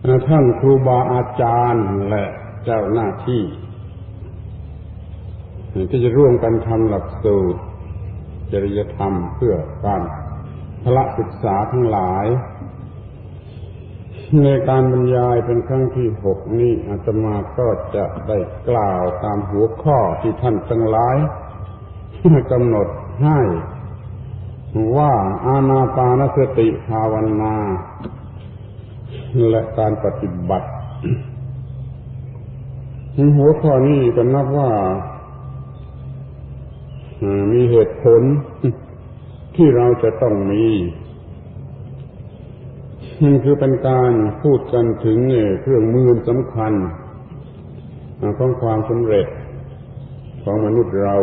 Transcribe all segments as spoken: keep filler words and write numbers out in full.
ท่านครูบาอาจารย์และเจ้าหน้าที่ที่จะร่วมกันทำหลักสูตรจริยธรรมเพื่อการพละศึกษาทั้งหลายในการบรรยายเป็นครั้งที่หกนี้อาตมาก็จะได้กล่าวตามหัวข้อที่ท่านทั้งหลายกำหนดให้ว่าอานาปานสติภาวนาและการปฏิบัติหัวข้อนี้ก็นับว่ามีเหตุผลที่เราจะต้องมีคือเป็นการพูดกันถึงเครื่องมือสำคัญของความสำเร็จของมนุษย์เรา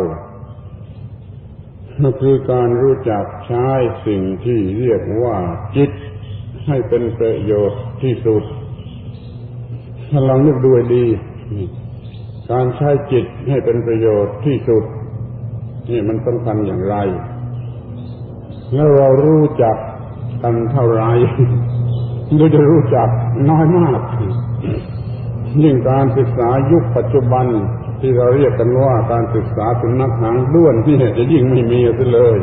คือการรู้จักใช้สิ่งที่เรียกว่าจิตให้เป็นประโยชน์ที่สุดถ้าลองนึกดูให้ดีการใช้จิตให้เป็นประโยชน์ที่สุดนี่มันสำคัญอย่างไรแล้วเรารู้จักกันเท่าไรเราจะรู้จักน้อยมากยิ่งการศึกษายุคปัจจุบันที่เราเรียกกันว่าการศึกษาสุนัขหางด้วนนี่จะยิ่งไม่มีซะเลย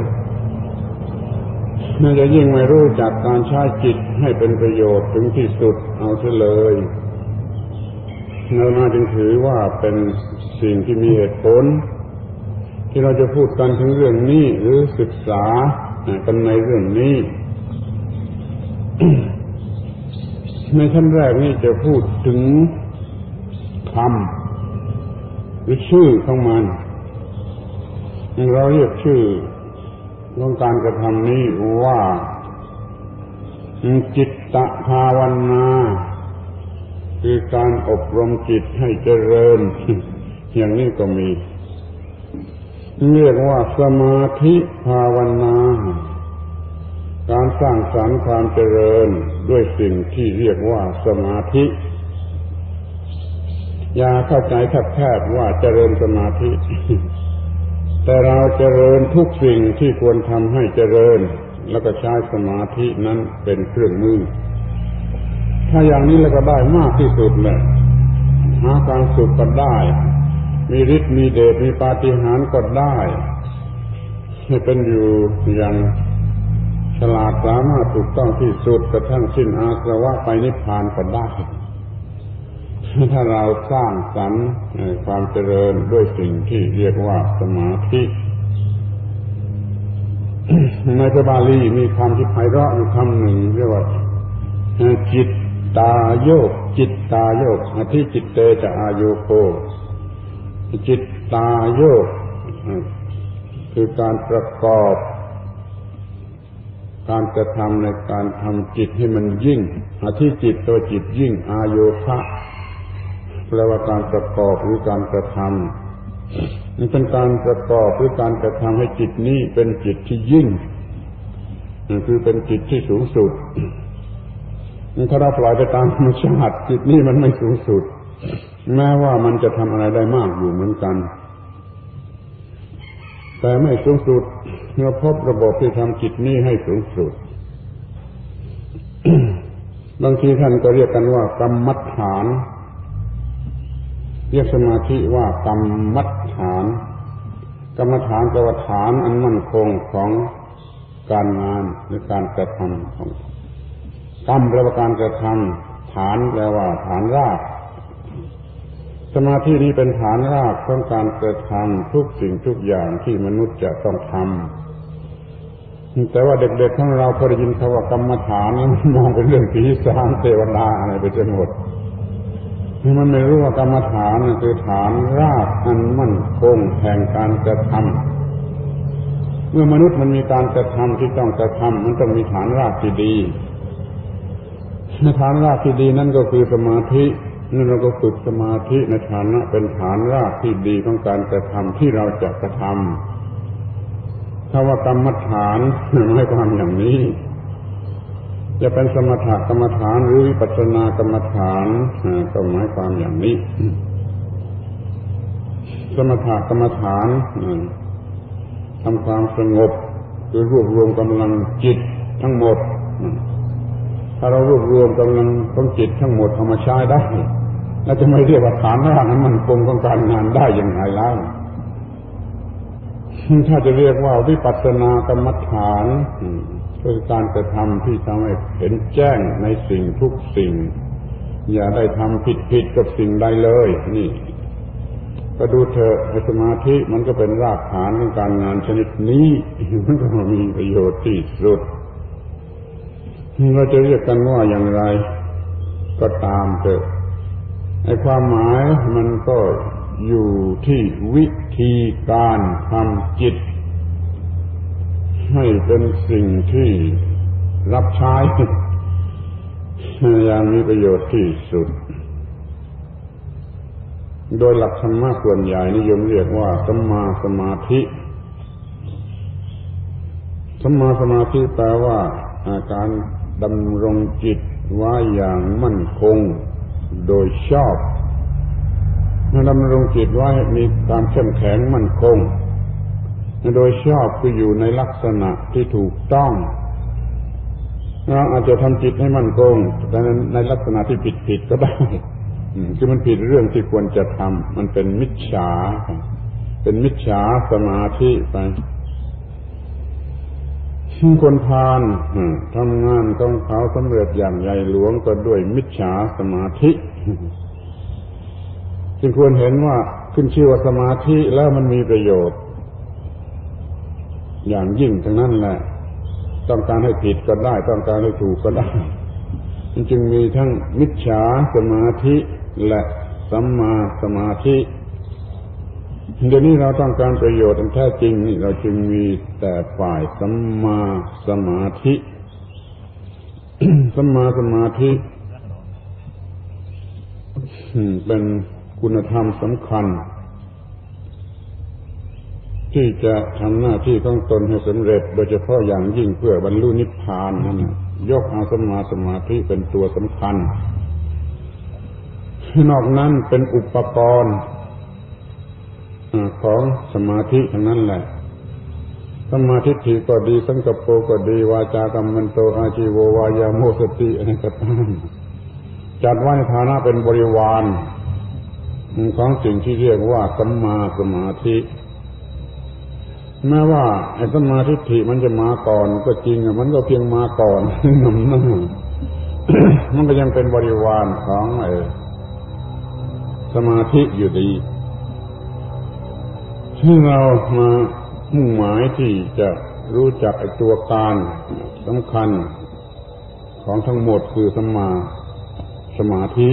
น่าจะยิ่งไม่รู้จักการใช้จิตให้เป็นประโยชน์ถึงที่สุดเอาซะเลยเราน่าจึงถือว่าเป็นสิ่งที่มีเหตุผลที่เราจะพูดกันถึงเรื่องนี้หรือศึกษากันในเรื่องนี้ ในขั้นแรกนี่จะพูดถึงคำหรือชื่อของมันเราเรียกชื่อของการกระทำนี้ว่าจิตตภาวนาคือการอบรมจิตให้เจริญอย่างนี้ก็มีเรียกว่าสมาธิภาวนาการสร้างสรรค์ความเจริญด้วยสิ่งที่เรียกว่าสมาธิอย่าเข้าใจแคบๆว่าเจริญสมาธิแต่เราเจริญทุกสิ่งที่ควรทำให้เจริญแล้วก็ใช้สมาธินั้นเป็นเครื่องมือถ้าอย่างนี้แล้วก็ได้มากที่สุดเลยหาความสุขก็ได้มีฤทธิ์มีเดชมีปาฏิหาริย์ก็ได้ให้เป็นอยู่อย่างฉลาดสามารถถูกต้องที่สุดกระทั่งสิ้นอาสวะไปนิพพานก็ได้ถ้าเราสร้างสรรค์ความเจริญด้วยสิ่งที่เรียกว่าสมาธิในพระบาลีมีคำที่ไพเราะอยู่คำหนึ่งเรียกว่าจิตตาโยกจิตตาโยกอธิจิตเตจะอาโยโคจิตตาโยกคือการประกอบการกระทำในการทำจิตให้มันยิ่งอธิจิตตัวจิตยิ่งอาโยคะแปลว่าการประกอบหรือการกระทำมันเป็นการประกอบหรือการกระทำให้จิตนี้เป็นจิตที่ยิ่งคือเป็นจิตที่สูงสุดถ้าเราปล่อยไปตามธรรมชาติจิตนี้มันไม่สูงสุดแม้ว่ามันจะทำอะไรได้มากอยู่เหมือนกันแต่ไม่สูงสุดเราพบระบบที่ทำจิตนี้ให้สูงสุด บางทีท่านก็เรียกกันว่ากรรมฐานเรียกสมาธิว่ากรรมฐานกรรมฐานแปลว่าฐานอันมั่นคงของการงานหรือการกระทำของกรรมแปลว่าการกระทำฐานแปลว่าฐานรากสมาธินี้เป็นฐานรากของการกระทำทุกสิ่งทุกอย่างที่มนุษย์จะต้องทำแต่ว่าเด็กๆของเราพอได้ยินคำว่ากรรมฐานมองเป็นเรื่องผีสางเทวดาอะไรไปจนหมดมันไม่รู้ว่ากรรมฐานคือฐานรากอันมั่นคงแห่งการกระทำเมื่อมนุษย์มันมีการกระทำที่ต้องกระทำมันต้องมีฐานรากที่ดีฐานรากที่ดีนั่นก็คือสมาธินั่นเราก็ฝึกสมาธิในฐานะเป็นฐานรากที่ดีของการกระทำที่เราจะกระทำถ้าว่ากรรมฐานหมายความอย่างนี้จะเป็นสมถกรรมฐานหรือวิปัสสนากรรมฐานก็หมายความอย่างนี้สมถกรรมฐานทำความสงบคือรวบรวมกำลังจิตทั้งหมดถ้าเรารวบรวมกำลังของจิตทั้งหมดเอามาใช้ได้แล้วจะไม่เรียกว่าฐานรากนั้นมันคงของการงานได้อย่างไรแล้วถ้าจะเรียกว่าวิปัสสนากรรมฐานคือการกระทำที่ทำให้เห็นแจ้งในสิ่งทุกสิ่งอย่าได้ทำผิดๆกับสิ่งใดเลยนี่ก็ดูเถอะสมาธิมันก็เป็นรากฐานของการงานชนิดนี้มันก็มีประโยชน์ที่สุดเราจะเรียกกันว่าอย่างไรก็ตามเถอะไอ้ความหมายมันก็อยู่ที่วิธีการทำจิตให้เป็นสิ่งที่รับใช้อย่างมีประโยชน์ที่สุดโดยหลักธรรมะส่วนใหญ่นิยมเรียกว่าสัมมาสมาธิสัมมาสมาธิแปลว่าการดำรงจิตไว้อย่างมั่นคงโดยชอบดำรงจิตไว้มีความเข้มแข็งมั่นคงโดยชอบคืออยู่ในลักษณะที่ถูกต้องเราอาจจะทำจิตให้มั่นคงแต่ในลักษณะที่ผิดๆก็ได้คือมันผิดเรื่องที่ควรจะทำมันเป็นมิจฉาเป็นมิจฉาสมาธิไปคนพาลทำงานของเขาสำเร็จอย่างใหญ่หลวงก็ด้วยมิจฉาสมาธิจึงควรเห็นว่าขึ้นชื่อว่าสมาธิแล้วมันมีประโยชน์อย่างยิ่งทั้งนั้นแหละต้องการให้ผิดก็ได้ต้องการให้ถูกก็ได้มันจึงมีทั้งมิจฉาสมาธิและสัมมาสมาธิเดี๋ยวนี้เราต้องการประโยชน์อันแท้จริงนี่เราจึงมีแต่ฝ่ายสัมมาสมาธิสัมมาสมาธิเป็นคุณธรรมสำคัญที่จะทำหน้าที่ของตนให้สำเร็จโดยเฉพาะอย่างยิ่งเพื่อบรรลุนิพพานนั่นยกเอาสัมมาสมาธิเป็นตัวสำคัญนอกนั้นเป็นอุปกรณ์ของสมาธิทั้งนั้นแหละสมาธิทิก็ดีสังกัปโปก็ดีวาจากัมมันโตอาชีโววายาโมสติอะไรก็ตามจัดไว้ในฐานะเป็นบริวารของสิ่งที่เรียกว่าสัมมาสมาธิแม้ว่าไอ้สมาธิทิมันจะมาก่อนก็จริงอ่ะมันก็เพียงมาก่อนนำหน้า มันก็ยังเป็นบริวารของไอ้สมาธิอยู่ดีที่เรามามุ่งหมายที่จะรู้จักไอ้ตัวการสำคัญของทั้งหมดคือสัมมาสมาธิ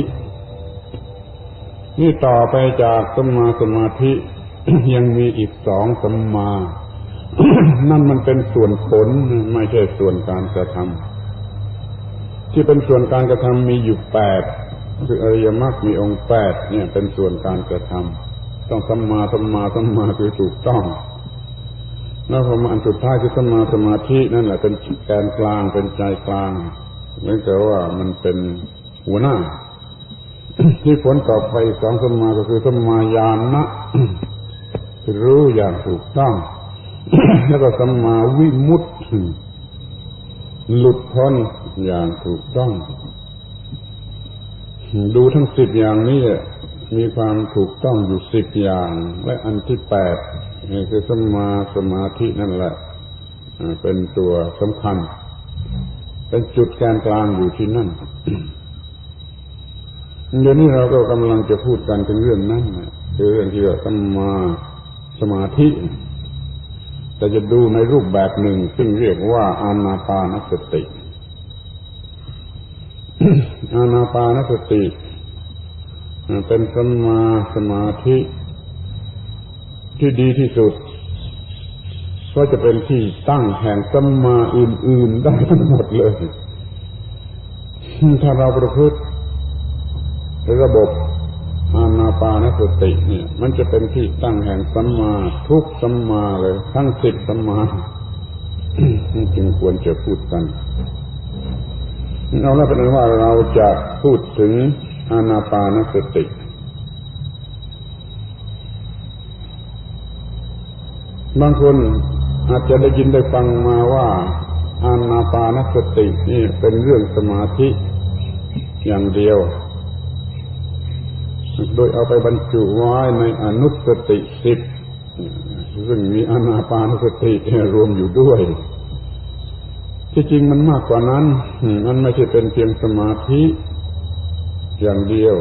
นี่ต่อไปจากสัมมาสมาธิ ยังมีอีกสองสัมมา นั่นมันเป็นส่วนผลไม่ใช่ส่วนการกระทำที่เป็นส่วนการกระทำมีอยู่แปดคืออริยมรรคมีองค์แปดเนี่ยเป็นส่วนการกระทำต้องสัมมาสัมมาสัมมาคือถูกต้องแล้วพอมาอันสุดท้ายคือสัมมาสมาธินั่นแหละเป็นแกนกลางเป็นใจกลางเหมือนกับว่ามันเป็นหัวหน้า ที่ผลต่อไปสองสัมมาก็คือสัมมาญาณะคือรู้อย่างถูกต้อง แล้วก็สัมมาวิมุตติหลุดพ้นอย่างถูกต้องดูทั้งสิบอย่างนี้มีความถูกต้องอยู่สิบอย่างและอันที่แปดนี่คือสัมมาสมาธินั่นแหละเป็นตัวสำคัญเป็นจุดแกนกลางอยู่ที่นั่น เดี๋ยวนี้เราก็กำลังจะพูดกันถึงเรื่องนั้นคือเรื่องที่ว่าสัมมาสมาธิแต่จะดูในรูปแบบหนึ่งซึ่งเรียกว่าอานาปานสติ อานาปานสติเป็นสัมมาสมาธิที่ดีที่สุดก็จะเป็นที่ตั้งแห่งสัมมาอื่นๆได้ทั้งหมดเลยถ้าเราประพฤติระบบอานาปานสติเนี่ยมันจะเป็นที่ตั้งแห่งสัมมาทุกสัมมาเลยทั้งสิบสัมมา จึงควรจะพูดกันเอาละเป็นว่าเราจะพูดถึงอานาปานสติบางคนอาจจะได้ยินได้ฟังมาว่าอานาปานสตินี่เป็นเรื่องสมาธิอย่างเดียวโดยเอาไปบรรจุไว้ในอนุสติสิบซึ่งมีอานาปานสติรวมอยู่ด้วยที่จริงมันมากกว่านั้นมันไม่ใช่เป็นเพียงสมาธิอย่างเดียว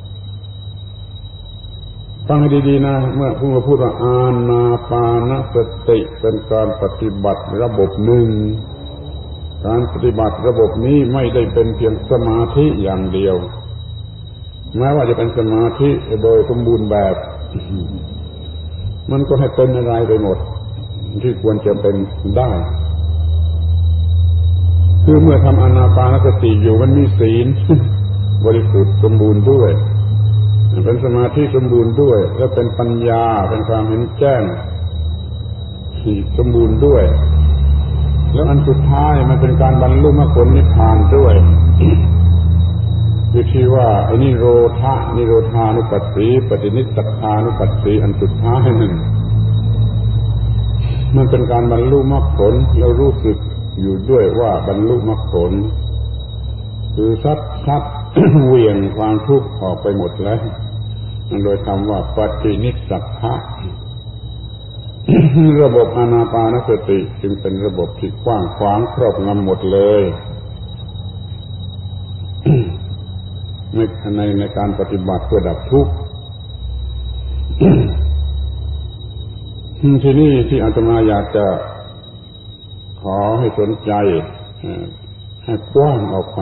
ฟังให้ดีๆนะเมื่อพูดพูดว่าอานาปานสติเป็นการปฏิบัติระบบหนึ่งการปฏิบัติระบบนี้ไม่ได้เป็นเพียงสมาธิอย่างเดียวแม้ว่าจะเป็นสมาธิโดยสมบูรณ์แบบมันก็ให้เป็นอะไรไปหมดที่ควรจะเป็นได้คือเมื่อทำอานาปานสติอยู่มันมีศีลบริสุทธิ์สมบูรณ์ด้วยเป็นสมาธิสมบูรณ์ด้วยและเป็นปัญญาเป็นความเห็นแจ้งที่สมบูรณ์ด้วยแล้วอันสุดท้ายมันเป็นการบรรลุมรรคผลนิพพานด้วยคือที่ว่าไอ้นิโรธะนิโรธานุปัสสีปฏินิสสัทธานุปัสสีอันสุดท้ายนั่นมันเป็นการบรรลุมรรคผลแล้วรู้สึกอยู่ด้วยว่าบรรลุมรรคผลคือซัดซัดเหวี่ยงความทุกข์ออกไปหมดแล้วโดยคำว่าปฏินิสสัทธะระบบอานาปานสติจึงเป็นระบบที่กว้างขวางครอบงำหมดเลยในในในการปฏิบัติเพื่อดับทุกข์ที่นี่ที่อาตมาอยากจะขอให้สนใจให้กว้างออกไป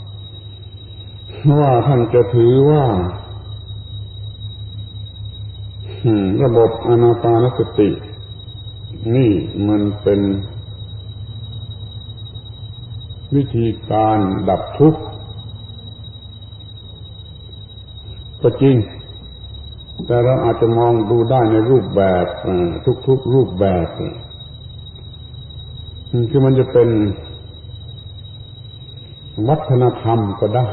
ว่าท่านจะถือว่าระบบอานาปานสตินี่มันเป็นวิธีการดับทุกข์ก็จริงแต่เราอาจจะมองดูได้ในรูปแบบทุกๆรูปแบบคือมันจะเป็นวัฒนธรรมก็ได้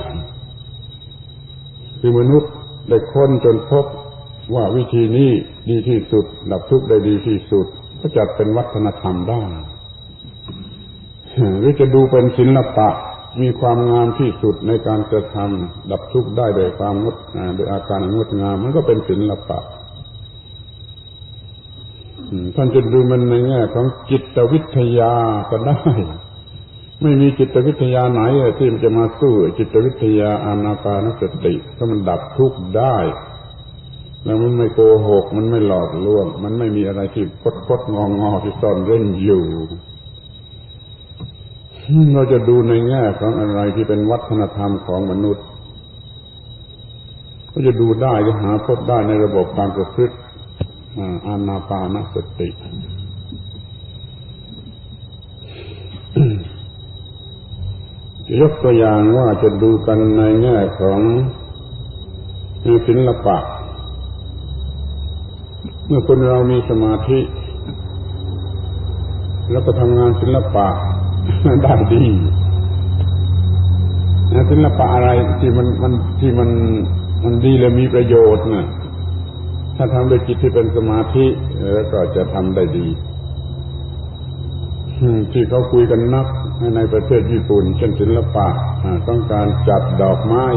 คือมนุษย์ได้ค้นจนพบว่าวิธีนี้ดีที่สุดดับทุกข์ได้ดีที่สุดก็จัดเป็นวัฒนธรรมได้หรือจะดูเป็นศิลปะมีความงามที่สุดในการกระทำดับทุกข์ได้โดยความงดโดยอาการงดงามมันก็เป็นศิลปะท่านจะดูมันในแง่ของจิตวิทยาก็ได้ไม่มีจิตวิทยาไหนที่มันจะมาสู้จิตวิทยาอานาปานสติถ้ามันดับทุกข์ได้แล้วมันไม่โกหกมันไม่หลอกลวงมันไม่มีอะไรที่คดคดงองอที่ซ่อนเร้นอยู่เราจะดูในแง่ของอะไรที่เป็นวัฒนธรรมของมนุษย์ก็จะดูได้จะหาพบได้ในระบบการประพฤติอานาปานสติยกตัวอย่างว่าจะดูกันในแง่ของศิลปะเมื่อคนเรามีสมาธิแล้วก็ทำงานศิลปะได้ดีศิลปะอะไรที่มันมันที่มันมันดีและมีประโยชน์น่ะถ้าทำด้วยจิตที่เป็นสมาธิแล้วก็จะทำได้ดีที่เขาคุยกันนักในประเทศญี่ปุ่นเช่นศิลปะต้องการจัดดอกไม้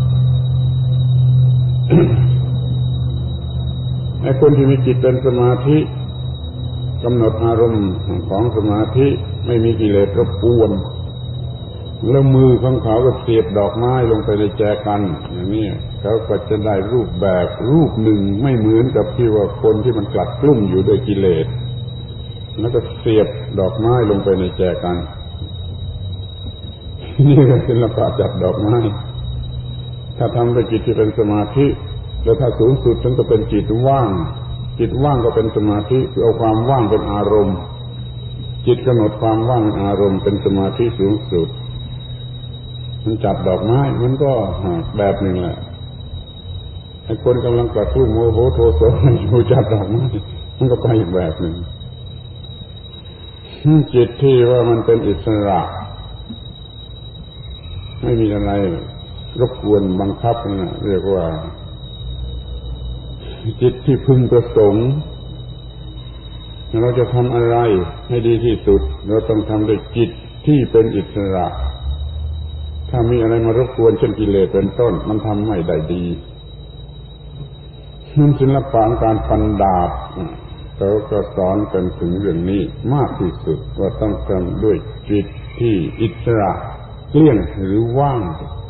ไอ้คนที่มีจิตเป็นสมาธิกำหนดอารมณ์ของสมาธิไม่มีกิเลสรบกวนแล้วมือของเขาก็เสียบดอกไม้ลงไปในแจกันอย่างนี้เขาก็จะได้รูปแบบรูปหนึ่งไม่เหมือนกับที่ว่าคนที่มันกลัดกลุ้มอยู่ด้วยกิเลสแล้วก็เสียบดอกไม้ลงไปในแจกันนี่คือศิลปะจัดดอกไม้ถ้าทำด้วยจิตที่เป็นสมาธิแล้วถ้าสูงสุดถึงจะเป็นจิตว่างจิตว่างก็เป็นสมาธิคือเอาความว่างเป็นอารมณ์จิตกำหนดความว่างเป็นอารมณ์เป็นสมาธิสูงสุดมันจับดอกไม้มันก็แบบหนึ่งแหละไอ้คนกำลังกระตุ้นโมโหโทโสอยู่จับดอกไม้มันก็ไปอีกแบบหนึ่งจิตที่ว่ามันเป็นอิสระไม่มีอะไรรบกวนบังคับนะเรียกว่าจิตที่พึงประสงค์เราจะทำอะไรให้ดีที่สุดเราต้องทำด้วยจิตที่เป็นอิสระถ้ามีอะไรมารบกวนเช่นกิเลสเป็นต้นมันทำไม่ได้ดีนั่นศิลปะการฟันดาบเขาก็สอนกันถึงเรื่องนี้มากที่สุดว่าต้องทำด้วยจิตที่อิสระเกลี้ยงหรือว่าง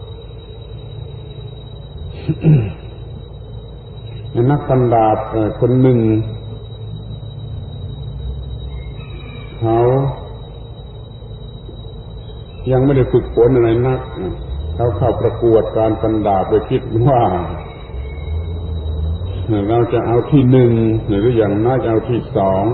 นักฟันดาบคนหนึ่งเขายังไม่ได้ฝึกฝนอะไรนักเขาเข้าประกวดการฟันดาบโดยคิดว่าเราจะเอาที่หนึ่งหรืออย่างน้อยจะเอาที่สอง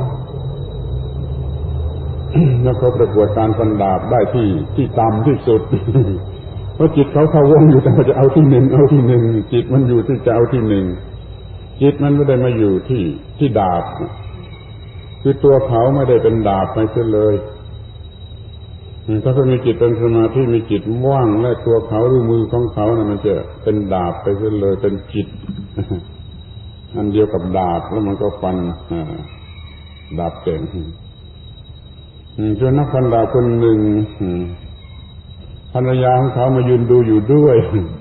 แล้วเขาประกวดการฟันดาบได้ที่ที่ต่ำที่สุดเพราะจิตเขาเข้าวงอยู่แต่ว่าจะเอาที่หนึ่งเอาที่หนึ่งจิตมันอยู่ที่จะเอาที่หนึ่งจิตมันไม่ได้มาอยู่ที่ที่ดาบคือตัวเขาไม่ได้เป็นดาบไปเสียเลยถ้าเขามีจิตเป็นสมาธิมีจิตว่างและตัวเขาหรือมือของเขานะมันจะเป็นดาบไปเสียเลยเป็นจิตอันเดียวกับดาบแล้วมันก็ฟันดาบเก่งจนนักฟันดาบคนหนึ่งภรรยาของเขามายืนดูอยู่ด้วย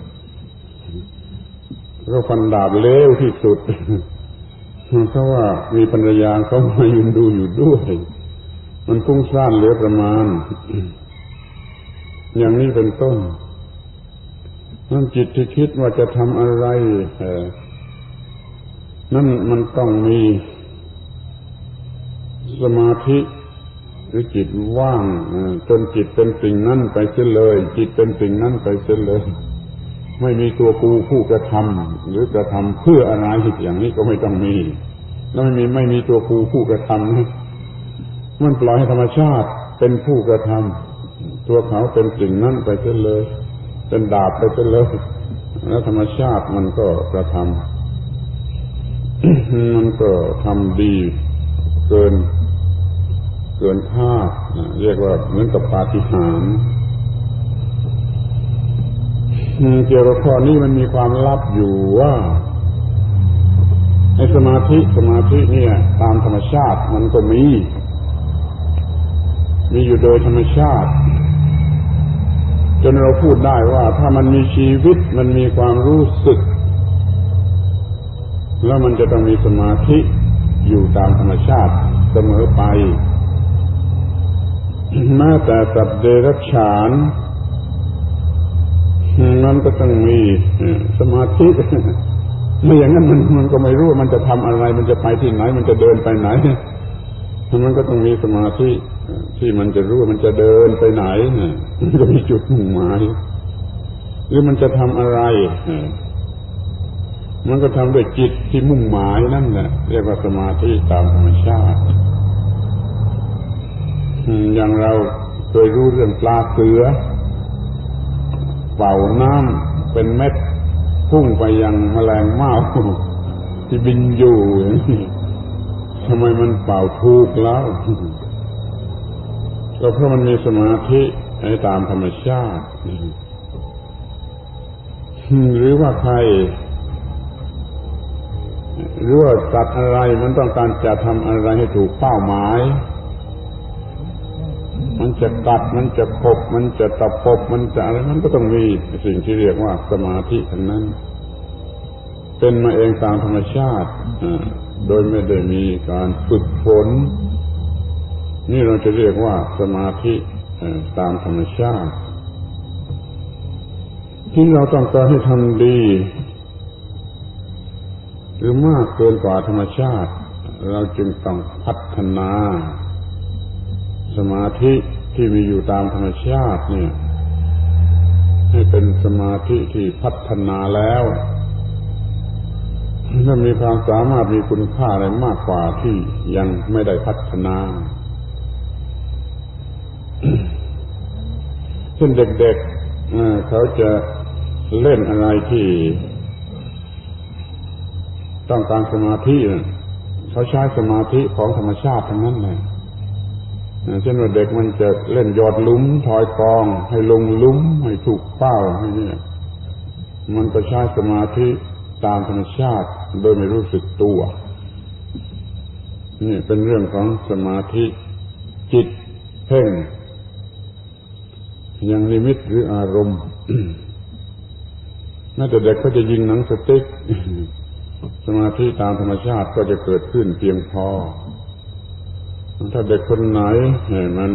ก็ฟันดาบเลวที่สุดเพราะว่ามีภรรยาเขามายืนดูอยู่ด้วยมันฟุ้งซ่านเหลือประมาณอย่างนี้เป็นต้นนั่นจิตที่คิดว่าจะทำอะไรนั่นมันต้องมีสมาธิหรือจิตว่างจนจิตเป็นสิ่งนั้นไปเสียเลยจิตเป็นสิ่งนั้นไปเสียเลยไม่มีตัวกูผู้กระทำหรือกระทำเพื่ออะไรอย่างนี้ก็ไม่ต้องมีแล้วไม่มีไม่มีตัวกูผู้กระทำนะมันปล่อยให้ธรรมชาติเป็นผู้กระทำตัวเขาเป็นสิ่งนั้นไปเสียเลยเป็นดาบไปเสียเลยแล้วธรรมชาติมันก็กระทำมันก็ทำดีเกินเกินคาดเรียกว่าเหมือนกับปาฏิหาริย์เกี่ยวกับข้อนี้มันมีความลับอยู่ว่าในสมาธิสมาธิเนี่ยตามธรรมชาติมันก็มีมีอยู่โดยธรรมชาติจนเราพูดได้ว่าถ้ามันมีชีวิตมันมีความรู้สึกแล้วมันจะต้องมีสมาธิอยู่ตามธรรมชาติเสมอไปแม้แต่สัตว์เดรัจฉานมันก็ต้องมีสมาธิไม่อย่างนั้นมันมันก็ไม่รู้ว่ามันจะทำอะไรมันจะไปที่ไหนมันจะเดินไปไหนมันก็ต้องมีสมาธิที่มันจะรู้ว่ามันจะเดินไปไหนมันก็มีจุดมุ่งหมายหรือมันจะทำอะไรมันก็ทำด้วยจิตที่มุ่งหมายนั่นแหละเรียกว่าสมาธิตามธรรมชาติอย่างเราเคยรู้เรื่องปลาเสือเป่าน้ำเป็นเม็ดพุ่งไปยังแมลงเม่าที่บินอยู่อย่างนี้ทำไมมันเป่าถูกแล้วก็เพราะมันมีสมาธิให้ตามธรรมชาติหรือว่าใครหรือว่าสัตว์อะไรมันต้องการจะทำอะไรให้ถูกเป้าหมายมันจะกัดมันจะขบมันจะตะปบมันจะอะไรมันก็ต้องมีสิ่งที่เรียกว่าสมาธิทั้งนั้นเป็นมาเองตามธรรมชาติโดยไม่ได้มีการฝึกฝนนี่เราจะเรียกว่าสมาธิตามธรรมชาติที่เราต้องการให้ทำดีหรือมากเกินกว่าธรรมชาติเราจึงต้องพัฒนาสมาธิที่มีอยู่ตามธรรมชาติเนี่ยให้เป็นสมาธิที่พัฒนาแล้วถ้ามีความสามารถมีคุณค่าอะไรมากกว่าที่ยังไม่ได้พัฒนาเช่นเด็กๆเขาจะเล่นอะไรที่ต้องการสมาธิเขาใช้สมาธิของธรรมชาติทั้งนั้นเลยเช่นว่าเด็กมันจะเล่นยอดลุ้มถอยกองให้ลงลุ้มให้ถูกเป้าให้เนี่ยมันก็ใช้สมาธิตามธรรมชาติโดยไม่รู้สึกตัวนี่เป็นเรื่องของสมาธิจิตเพ่งอย่างนิมิตหรืออารมณ์ แม้แต่เด็กก็จะยิงหนังสติ๊ก สมาธิตามธรรมชาติก็จะเกิดขึ้นเพียงพอถ้าเด็กคนไหนมัน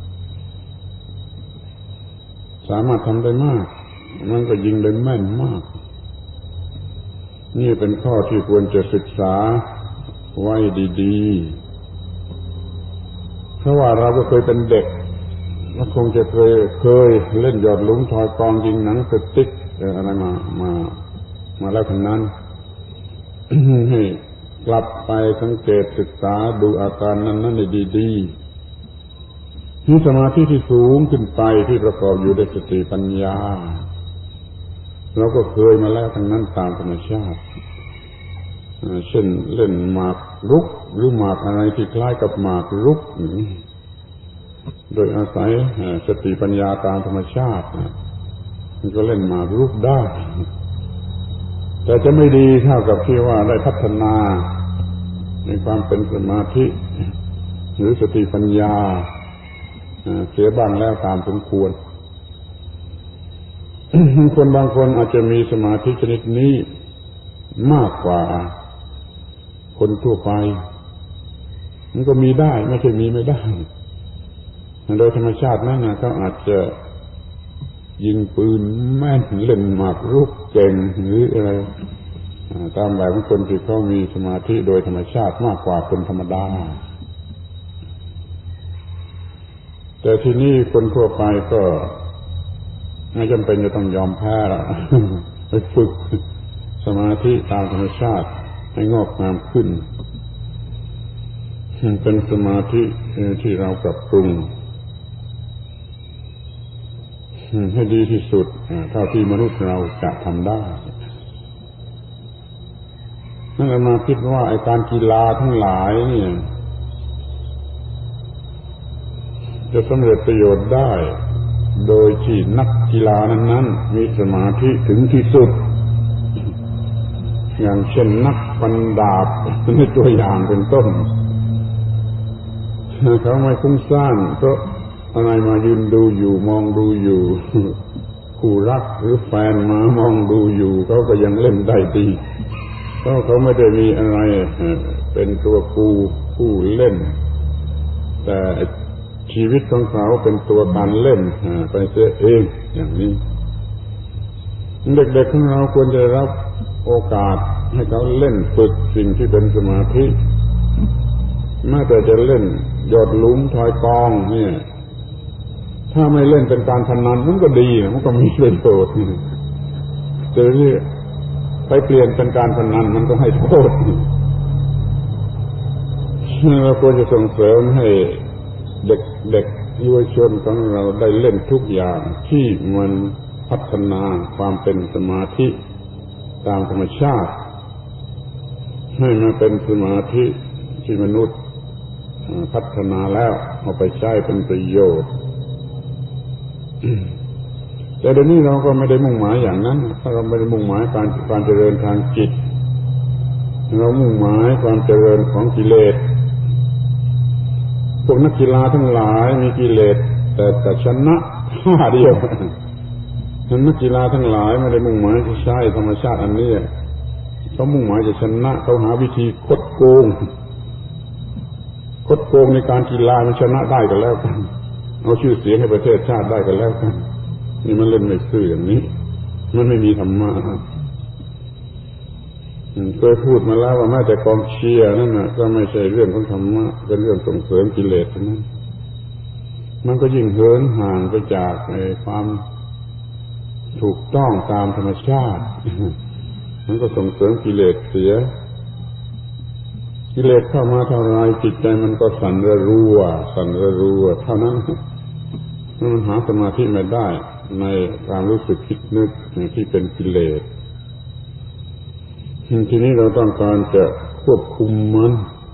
สามารถทำได้มากมันก็ยิงได้แม่นมากนี่เป็นข้อที่ควรจะศึกษาไว้ดีๆเพราะว่าเราก็เคยเป็นเด็กและคงจะเคยเคยเล่นหยอดหลุมทอยกองยิงหนังสติ๊กอะไรมามามาแล้วทั้งนั้น ให้กลับไปสังเกตศึกษาดูอาการนั้นๆให้ดีๆมีสมาธิที่สูงขึ้นไปที่ประกอบอยู่ด้วยสติปัญญาเราก็เคยมาแล้วทั้งนั้นตามธรรมชาติเช่นเล่นหมากรุกหรือหมากอะไรที่คล้ายกับหมากรุกโดยอาศัยสติปัญญาตามธรรมชาติมันก็เล่นหมากรุกได้แต่จะไม่ดีเท่ากับที่ว่าได้พัฒนาในความเป็นสมาธิหรือสติปัญญาเสียบ้างแล้วตามสมควร คนบางคนอาจจะมีสมาธิชนิดนี้มากกว่าคนทั่วไปมันก็มีได้ไม่ใช่มีไม่ได้โดยธรรมชาตินั้นนะเขาอาจจะยิงปืนแม่นเล่นหมากรุกเก่งหรืออะไรตามแบบของคนที่เขามีสมาธิโดยธรรมชาติมากกว่าคนธรรมดาแต่ที่นี่คนทั่วไปก็ไม่จำเป็นจะต้องยอมแพ้ละ ไปฝึกสมาธิตามธรรมชาติให้งอกงามขึ้นเป็นสมาธิที่เราปรับปรุงให้ดีที่สุดเท่าที่มนุษย์เราจะทำได้นั่นมาคิดว่าไอ้การกีฬาทั้งหลายเนี่ยจะสำเร็จประโยชน์ได้โดยที่นักกีฬานั้นๆมีสมาธิถึงที่สุดอย่างเช่นนักฟันดาบเป็นตัวอย่างเป็นต้นเขาไม่ฟุ้งซ่านเพราะอะไรมายืนดูอยู่มองดูอยู่คู่รักหรือแฟนมามองดูอยู่เขาก็ยังเล่นได้ดีเพราะเขาไม่ได้มีอะไรเป็นตัวกูผู้เล่นแต่ชีวิตของเขาเป็นตัวการเล่นไปเสียเองอย่างนี้เด็กๆของเราควรจะรับโอกาสให้เขาเล่นฝึกสิ่งที่เป็นสมาธิแม้แต่จะเล่นหยอดหลุมทอยกองเนี่ยถ้าไม่เล่นเป็นการพนันมันก็ดีมันก็มีประโยชน์แต่ที่ไปเปลี่ยนเป็นการพนันมันก็ให้โทษเราควรจะส่งเสริมให้เด็กๆเยาวชนของเราได้เล่นทุกอย่างที่มันพัฒนาความเป็นสมาธิตามธรรมชาติให้มาเป็นสมาธิที่มนุษย์พัฒนาแล้วเอาไปใช้เป็นประโยชน์แต่เดี๋ยวนี้เราก็ไม่ได้มุ่งหมายอย่างนั้นถ้าเราไม่ได้มุ่งหมายการการเจริญทางจิตเรามุ่งหมายความเจริญของกิเลสพวกนักกีฬาทั้งหลายมีกิเลสแต่แต่ชนะท่าเดียวนักกีฬาทั้งหลายไม่ได้มุ่งหมายจะใช้ธรรมชาติอันนี้เขามุ่งหมายจะชนะเขาหาวิธีคดโกงคดโกงในการกีฬามันชนะได้กันแล้วกันเอาชื่อเสียงให้ประเทศชาติได้กันแล้วกันนี่มันเล่นไม่ซื่ออย่างนี้มันไม่มีธรรมะเคยพูดมาแล้วว่าแม้แต่กองเชียร์นั่นน่ะก็ไม่ใช่เรื่องของธรรมะเป็นเรื่องส่งเสริมกิเลสเท่านั้นมันก็ยิ่งเหินห่างไปจากไอ้ความถูกต้องตามธรรมชาติมันก็ส่งเสริมกิเลสเสียกิเลสเข้ามาเท่าไรจิตใจมันก็สั่นระรัวสั่นระรัวเท่านั้นมันหาสมาธิไม่ได้ในความรู้สึกคิดนึกที่เป็นกิเลสทีนี้เราต้องการจะควบคุมมัน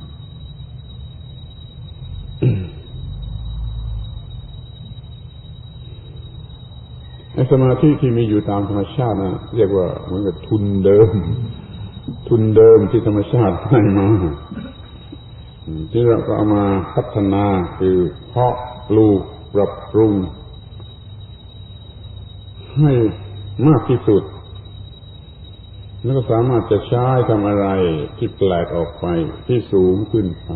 ไอ้สมาธิที่มีอยู่ตามธรรมชาตินะเรียกว่าเหมือนกับทุนเดิมทุนเดิมที่ธรรมชาติให้มาที่เราก็เอามาพัฒนาคือเพาะปลูกปรับปรุงให้มากที่สุดแล้วก็สามารถจะใช้ทำอะไรที่แปลกออกไปที่สูงขึ้นไป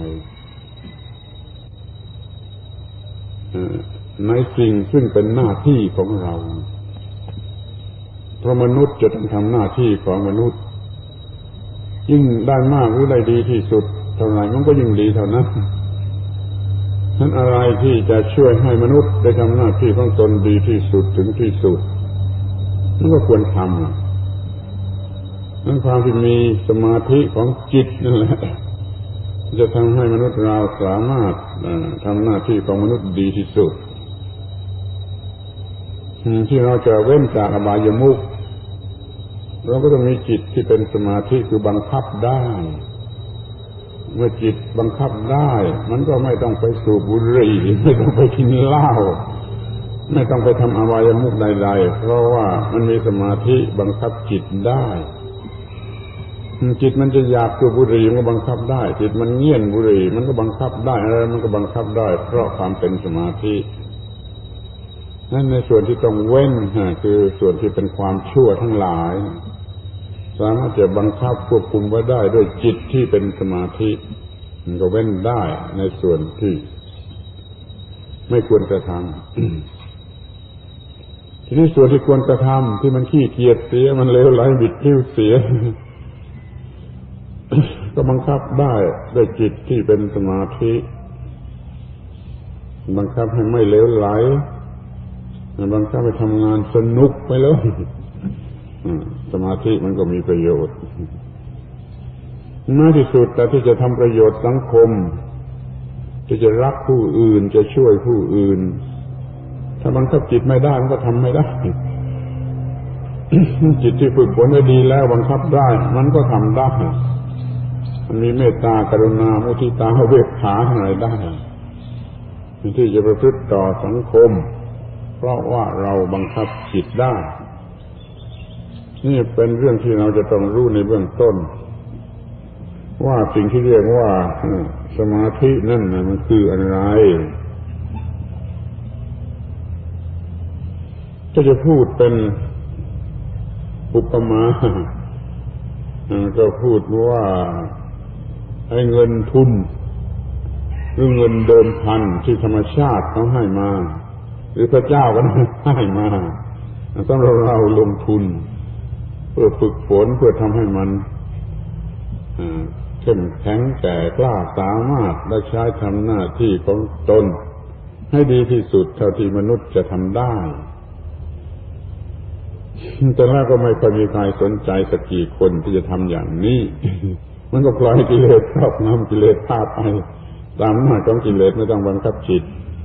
ในสิ่งซึ่งเป็นหน้าที่ของเราเพราะมนุษย์จะต้องทำหน้าที่ของมนุษย์ยิ่งได้มากหรือได้ดีที่สุดเท่าไหร่มันก็ยิ่งดีเท่านั้นฉะนั้นอะไรที่จะช่วยให้มนุษย์ได้ทำหน้าที่ของตนดีที่สุดถึงที่สุดนั่นก็ควรทำนั่นความที่มีสมาธิของจิตนั่นแหละจะทำให้มนุษย์เราสามารถทำหน้าที่ของมนุษย์ดีที่สุดที่เราจะเว้นจากอบายมุขเราก็ต้องมีจิตที่เป็นสมาธิคือบังคับได้เมื่อจิตบังคับได้มันก็ไม่ต้องไปสูบบุหรี่ไม่ต้องไปกินเหล้าไม่ต้องไปทำอบายมุขใดๆเพราะว่ามันมีสมาธิบังคับจิตได้จิตมันจะอยากสูบบุหรี่มันก็บังคับได้จิตมันเงี่ยนบุหรี่มันก็บังคับได้อะไรมันก็บังคับได้เพราะความเป็นสมาธินั่นในส่วนที่ต้องเว้นคือส่วนที่เป็นความชั่วทั้งหลายสามารถจะบังคับควบคุมไว้ได้ด้วยจิตที่เป็นสมาธิมันก็เว้นได้ในส่วนที่ไม่ควรกระทำทีนี้ส่วนที่ควรกระทำที่มันขี้เกียจเสียมันเลวไหลบิดพลิ้วเสียก็บังคับได้ด้วยจิตที่เป็นสมาธิบังคับให้ไม่เลวไหลบังคับให้ทำงานสนุกไปเลยสมาธิมันก็มีประโยชน์มากที่สุดแต่ที่จะทำประโยชน์สังคมที่จะรักผู้อื่นจะช่วยผู้อื่นถ้าบังคับจิตไม่ได้มันก็ทำไม่ได้ จิตที่ฝึกฝนไว้ดีแล้วบังคับได้มันก็ทำได้มันมีเมตตากรุณามุทิตาเวกขาอะไรได้ที่จะประพฤติต่อสังคมเพราะว่าเราบังคับจิตได้นี่เป็นเรื่องที่เราจะต้องรู้ในเบื้องต้นว่าสิ่งที่เรียกว่าสมาธินั่นนะมันคืออะไรก็จะพูดเป็นอุปมาก็พูดว่าให้เงินทุนหรือเงินเดิมพันที่ธรรมชาติเขาให้มาหรือพระเจ้าก็ให้มาสำหรับเราลงทุนเพื่อฝึกฝนเพื่อทำให้มันเข้มแข็งแก่กล้าสามารถได้ใช้ทำหน้าที่ของตนให้ดีที่สุดเท่าที่มนุษย์จะทำได้แต่แล้วก็ไม่ค่อยมีใครสนใจสักกี่คนที่จะทำอย่างนี้มันก็ปล่อยกิเลสครอบงำกิเลสพาไปตามหน้าของกิเลสไม่ต้องบังคับจิต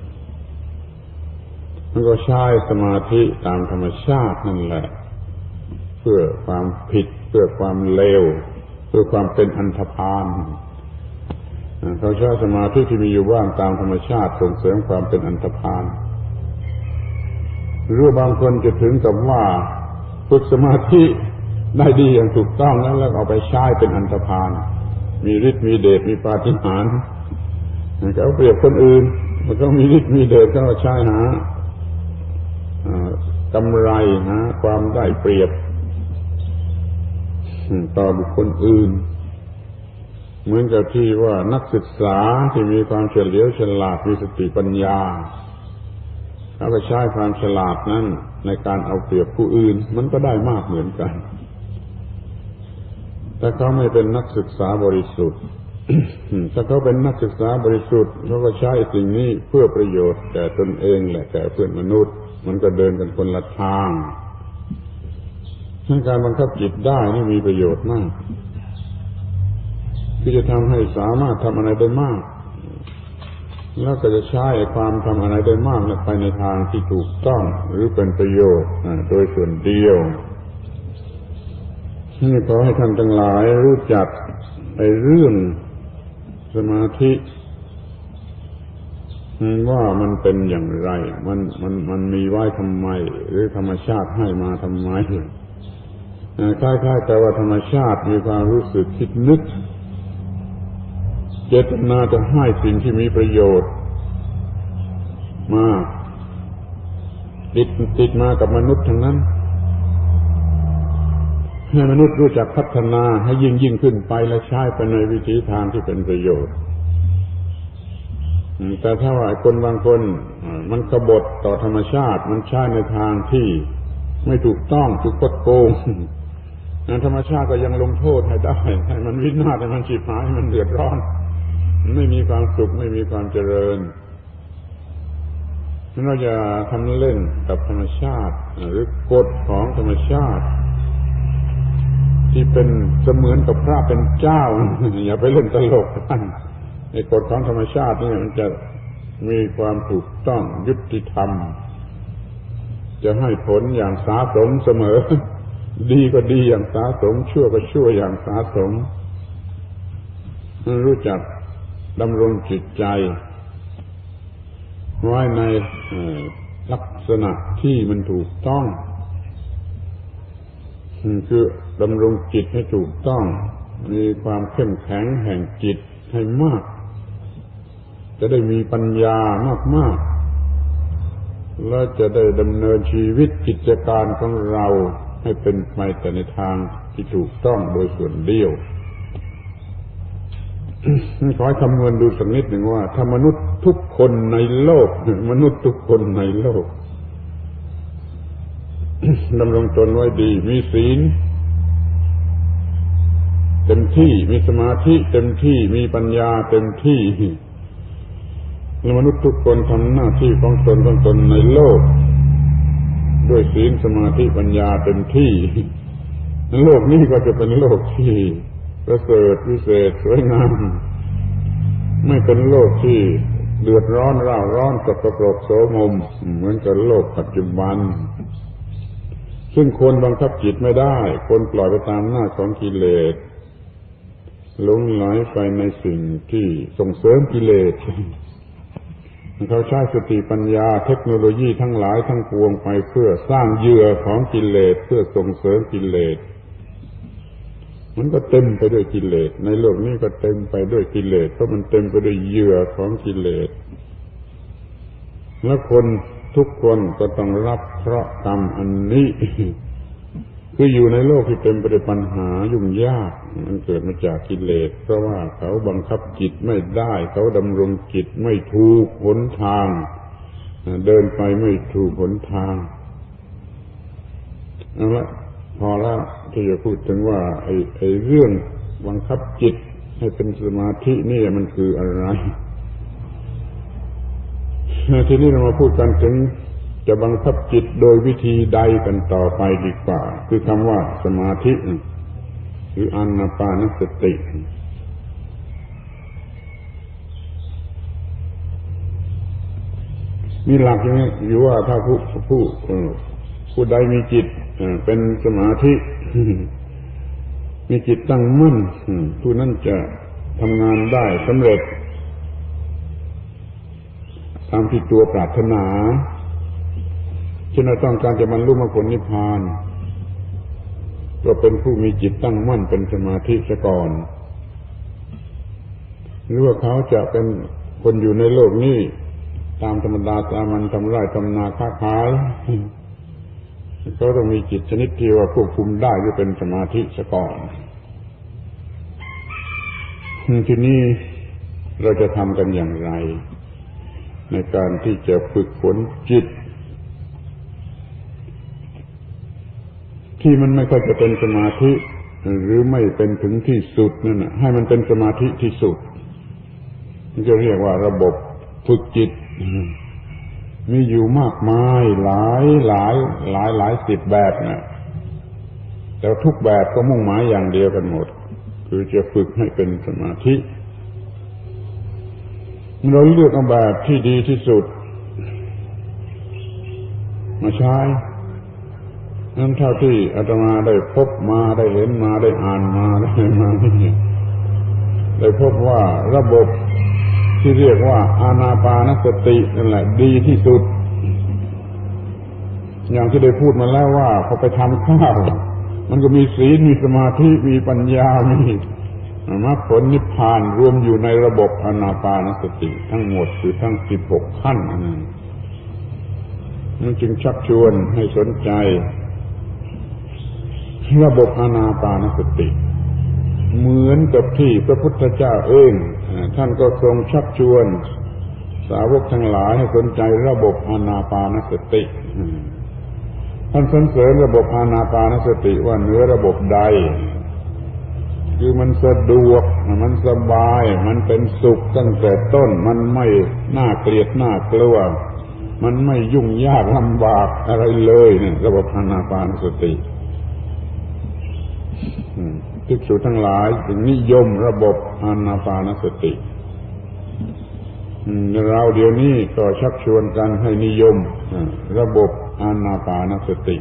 มันก็ใช้สมาธิตามธรรมชาตินั่นแหละเพื่อความผิดเพื่อความเลวเพื่อความเป็นอันธพาลเขาใช้สมาธิที่มีอยู่บ้างตามธรรมชาติส่งเสริมความเป็นอันธพาลหรือบางคนจะถึงกับว่าฝึกสมาธิได้ดีอย่างถูกต้องแล้วแล้วเอาไปใช้เป็นอันธพาลมีฤทธิ์มีเดชมีปาฏิหาริย์เขาเปรียบคนอื่นมันก็มีฤทธิ์มีเดชก็ใช้หากำไรหาความได้เปรียบต่อบุคคลอื่นเหมือนกับที่ว่านักศึกษาที่มีความเฉลียวฉลาดมีสติปัญญาเขาก็ใช้ความฉลาดนั้นในการเอาเปรียบผู้อื่นมันก็ได้มากเหมือนกันแต่เขาไม่เป็นนักศึกษาบริสุทธิ์ ถ้าเขาเป็นนักศึกษาบริสุทธิ์เขาก็ใช้สิ่งนี้เพื่อประโยชน์แก่ตนเองและแก่เพื่อนมนุษย์มันก็เดินกันคนละทางการบังคับจิตได้นี่มีประโยชน์มากที่จะทำให้สามารถทำอะไรได้มากแล้วก็จะใช้ความทำอะไรได้มากไปในทางที่ถูกต้องหรือเป็นประโยชน์โดยส่วนเดียวนี่ขอให้ท่านทั้งหลายรู้จักไอ้เรื่องสมาธิว่ามันเป็นอย่างไรมันมันมันมีไว้ทำไมหรือธรรมชาติให้มาทำไมคล้ายๆแต่ว่าธรรมชาติมีความรู้สึกคิดนึกเจตนาจะให้สิ่งที่มีประโยชน์มากติดติดมากับมนุษย์ทั้งนั้นให้มนุษย์รู้จักพัฒนาให้ยิ่งยิ่งขึ้นไปและใช้ไปในวิถีทางที่เป็นประโยชน์แต่ถ้าว่าคนบางคนมันกบฏต่อธรรมชาติมันใช้ในทางที่ไม่ถูกต้องถูกคดโกงธรรมชาติก็ยังลงโทษให้ได้ให้มันวินาศให้มันฉิบหายให้มันเดือดร้อนไม่มีความสุขไม่มีความเจริญเราจะทำเล่นกับธรรมชาติหรือกฎของธรรมชาติที่เป็นเสมือนกับพระเป็นเจ้าอย่าไปเล่นตลกท่านในกฎของธรรมชาตินี่มันจะมีความถูกต้องยุติธรรมจะให้ผลอย่างสาสมเสมอดีก็ดีอย่างสาสมชั่วก็ชั่วอย่างสาสมรู้จักดำรงจิตใจไว้ในลักษณะที่มันถูกต้องคือดำรงจิตให้ถูกต้องมีความเข้มแข็งแห่งจิตให้มากจะได้มีปัญญามากๆและจะได้ดำเนินชีวิตกิจการของเราให้เป็นไปแต่ในทางที่ถูกต้องโดยส่วนเดียวขอให้คำนวณดูสักนิดหนึ่งว่าถ้ามนุษย์ทุกคนในโลกมนุษย์ทุกคนในโลกดำรงตนไว้ดีมีศีลเต็มที่มีสมาธิเต็มที่มีปัญญาเต็มที่และมนุษย์ทุกคนทำหน้าที่ของตนของตนในโลกด้วยศีลสมาธิปัญญาเต็มที่โลกนี้ก็จะเป็นโลกที่ประเสริฐวิเศษสวยงามไม่เป็นโลกที่เดือดร้อนร่าร้อนสกปรกโสมมเหมือนกับโลกปัจจุบันซึ่งคนบังคับจิตไม่ได้คนปล่อยไปตามหน้าของกิเลสหลงไหลไปในสิ่งที่ส่งเสริมกิเลสเขาใช้สติปัญญาเทคโนโลยีทั้งหลายทั้งปวงไปเพื่อสร้างเหยื่อของกิเลสเพื่อส่งเสริมกิเลสมันก็เต็มไปด้วยกิเลสในโลกนี้ก็เต็มไปด้วยกิเลสเพราะมันเต็มไปด้วยเหยื่อของกิเลสและคนทุกคนก็ต้องรับเคราะห์กรรมอันนี้คืออยู่ในโลกที่เต็มไปด้วยปัญหายุ่งยากมันเกิดมาจากกิเลสเพราะว่าเขาบังคับจิตไม่ได้เขาดำรงจิตไม่ถูกหนทางเดินไปไม่ถูกหนทางเอาละพอแล้วที่จะพูดถึงว่าไอ้ไอ้เรื่องบังคับจิตให้เป็นสมาธินี่มันคืออะไรทีนี้เรามาพูดกันถึงจะบังคับจิตโดยวิธีใดกันต่อไปดีกว่าคือคำว่าสมาธิหรืออานาปานสติมีหลักอย่างนี้อยู่ว่าถ้าผู้ผู้ผู้ใดมีจิตเป็นสมาธิมีจิตตั้งมั่นผู้นั้นจะทำงานได้สำเร็จตามที่ตัวปรารถนาเช่นเราต้องการจะบรรลุมรรคผลนิพพานก็เป็นผู้มีจิตตั้งมั่นเป็นสมาธิซะก่อนหรือว่าเขาจะเป็นคนอยู่ในโลกนี้ตามธรรมดาสามัญทำไร่ทำนาค้าขายก็ต้องมีจิตชนิดที่ว่าควบคุมได้หรือเป็นสมาธิซะก่อนทีนี้เราจะทำกันอย่างไรในการที่จะฝึกฝนจิตที่มันไม่ค่อยจะเป็นสมาธิหรือไม่เป็นถึงที่สุดนั่นน่ะให้มันเป็นสมาธิที่สุดมันจะเรียกว่าระบบฝึกจิตมีอยู่มากมายหลายหลายหลายหลายสิบแบบนะแต่ทุกแบบก็มุ่งหมายอย่างเดียวกันหมดคือจะฝึกให้เป็นสมาธิเราเลือกเอาแบบที่ดีที่สุดมาใช้นั่นเท่าที่อาตมาได้พบมาได้เห็นมาได้อ่านมาได้มานี่ได้พบว่าระบบที่เรียกว่าอานาปานสตินั่นแหละดีที่สุดอย่างที่ได้พูดมาแล้วว่าพอไปทำข้าวมันก็มีศีลมีสมาธิมีปัญญามีมรรคผลนิพพานรวมอยู่ในระบบอานาปานสติทั้งหมดคือทั้งสิบหกขั้นนั้นมันจึงชักชวนให้สนใจระบบอานาปานสติเหมือนกับที่พระพุทธเจ้าเองท่านก็ทรงชักชวนสาวกทั้งหลายให้สนใจระบบอานาปานสติท่านสรรเสริญระบบอานาปานสติว่าเหนือระบบใดคือมันสะดวกมันสบายมันเป็นสุขตั้งแต่ต้นมันไม่น่าเกลียดน่ากลัวมันไม่ยุ่งยากลำบากอะไรเลยเนี่ยระบบอานาปานสติภิกษุทั้งหลายจึงนิยมระบบอานาปานสติเราเดี๋ยวนี้ก็ชักชวนกันให้นิยมระบบอานาปานสติ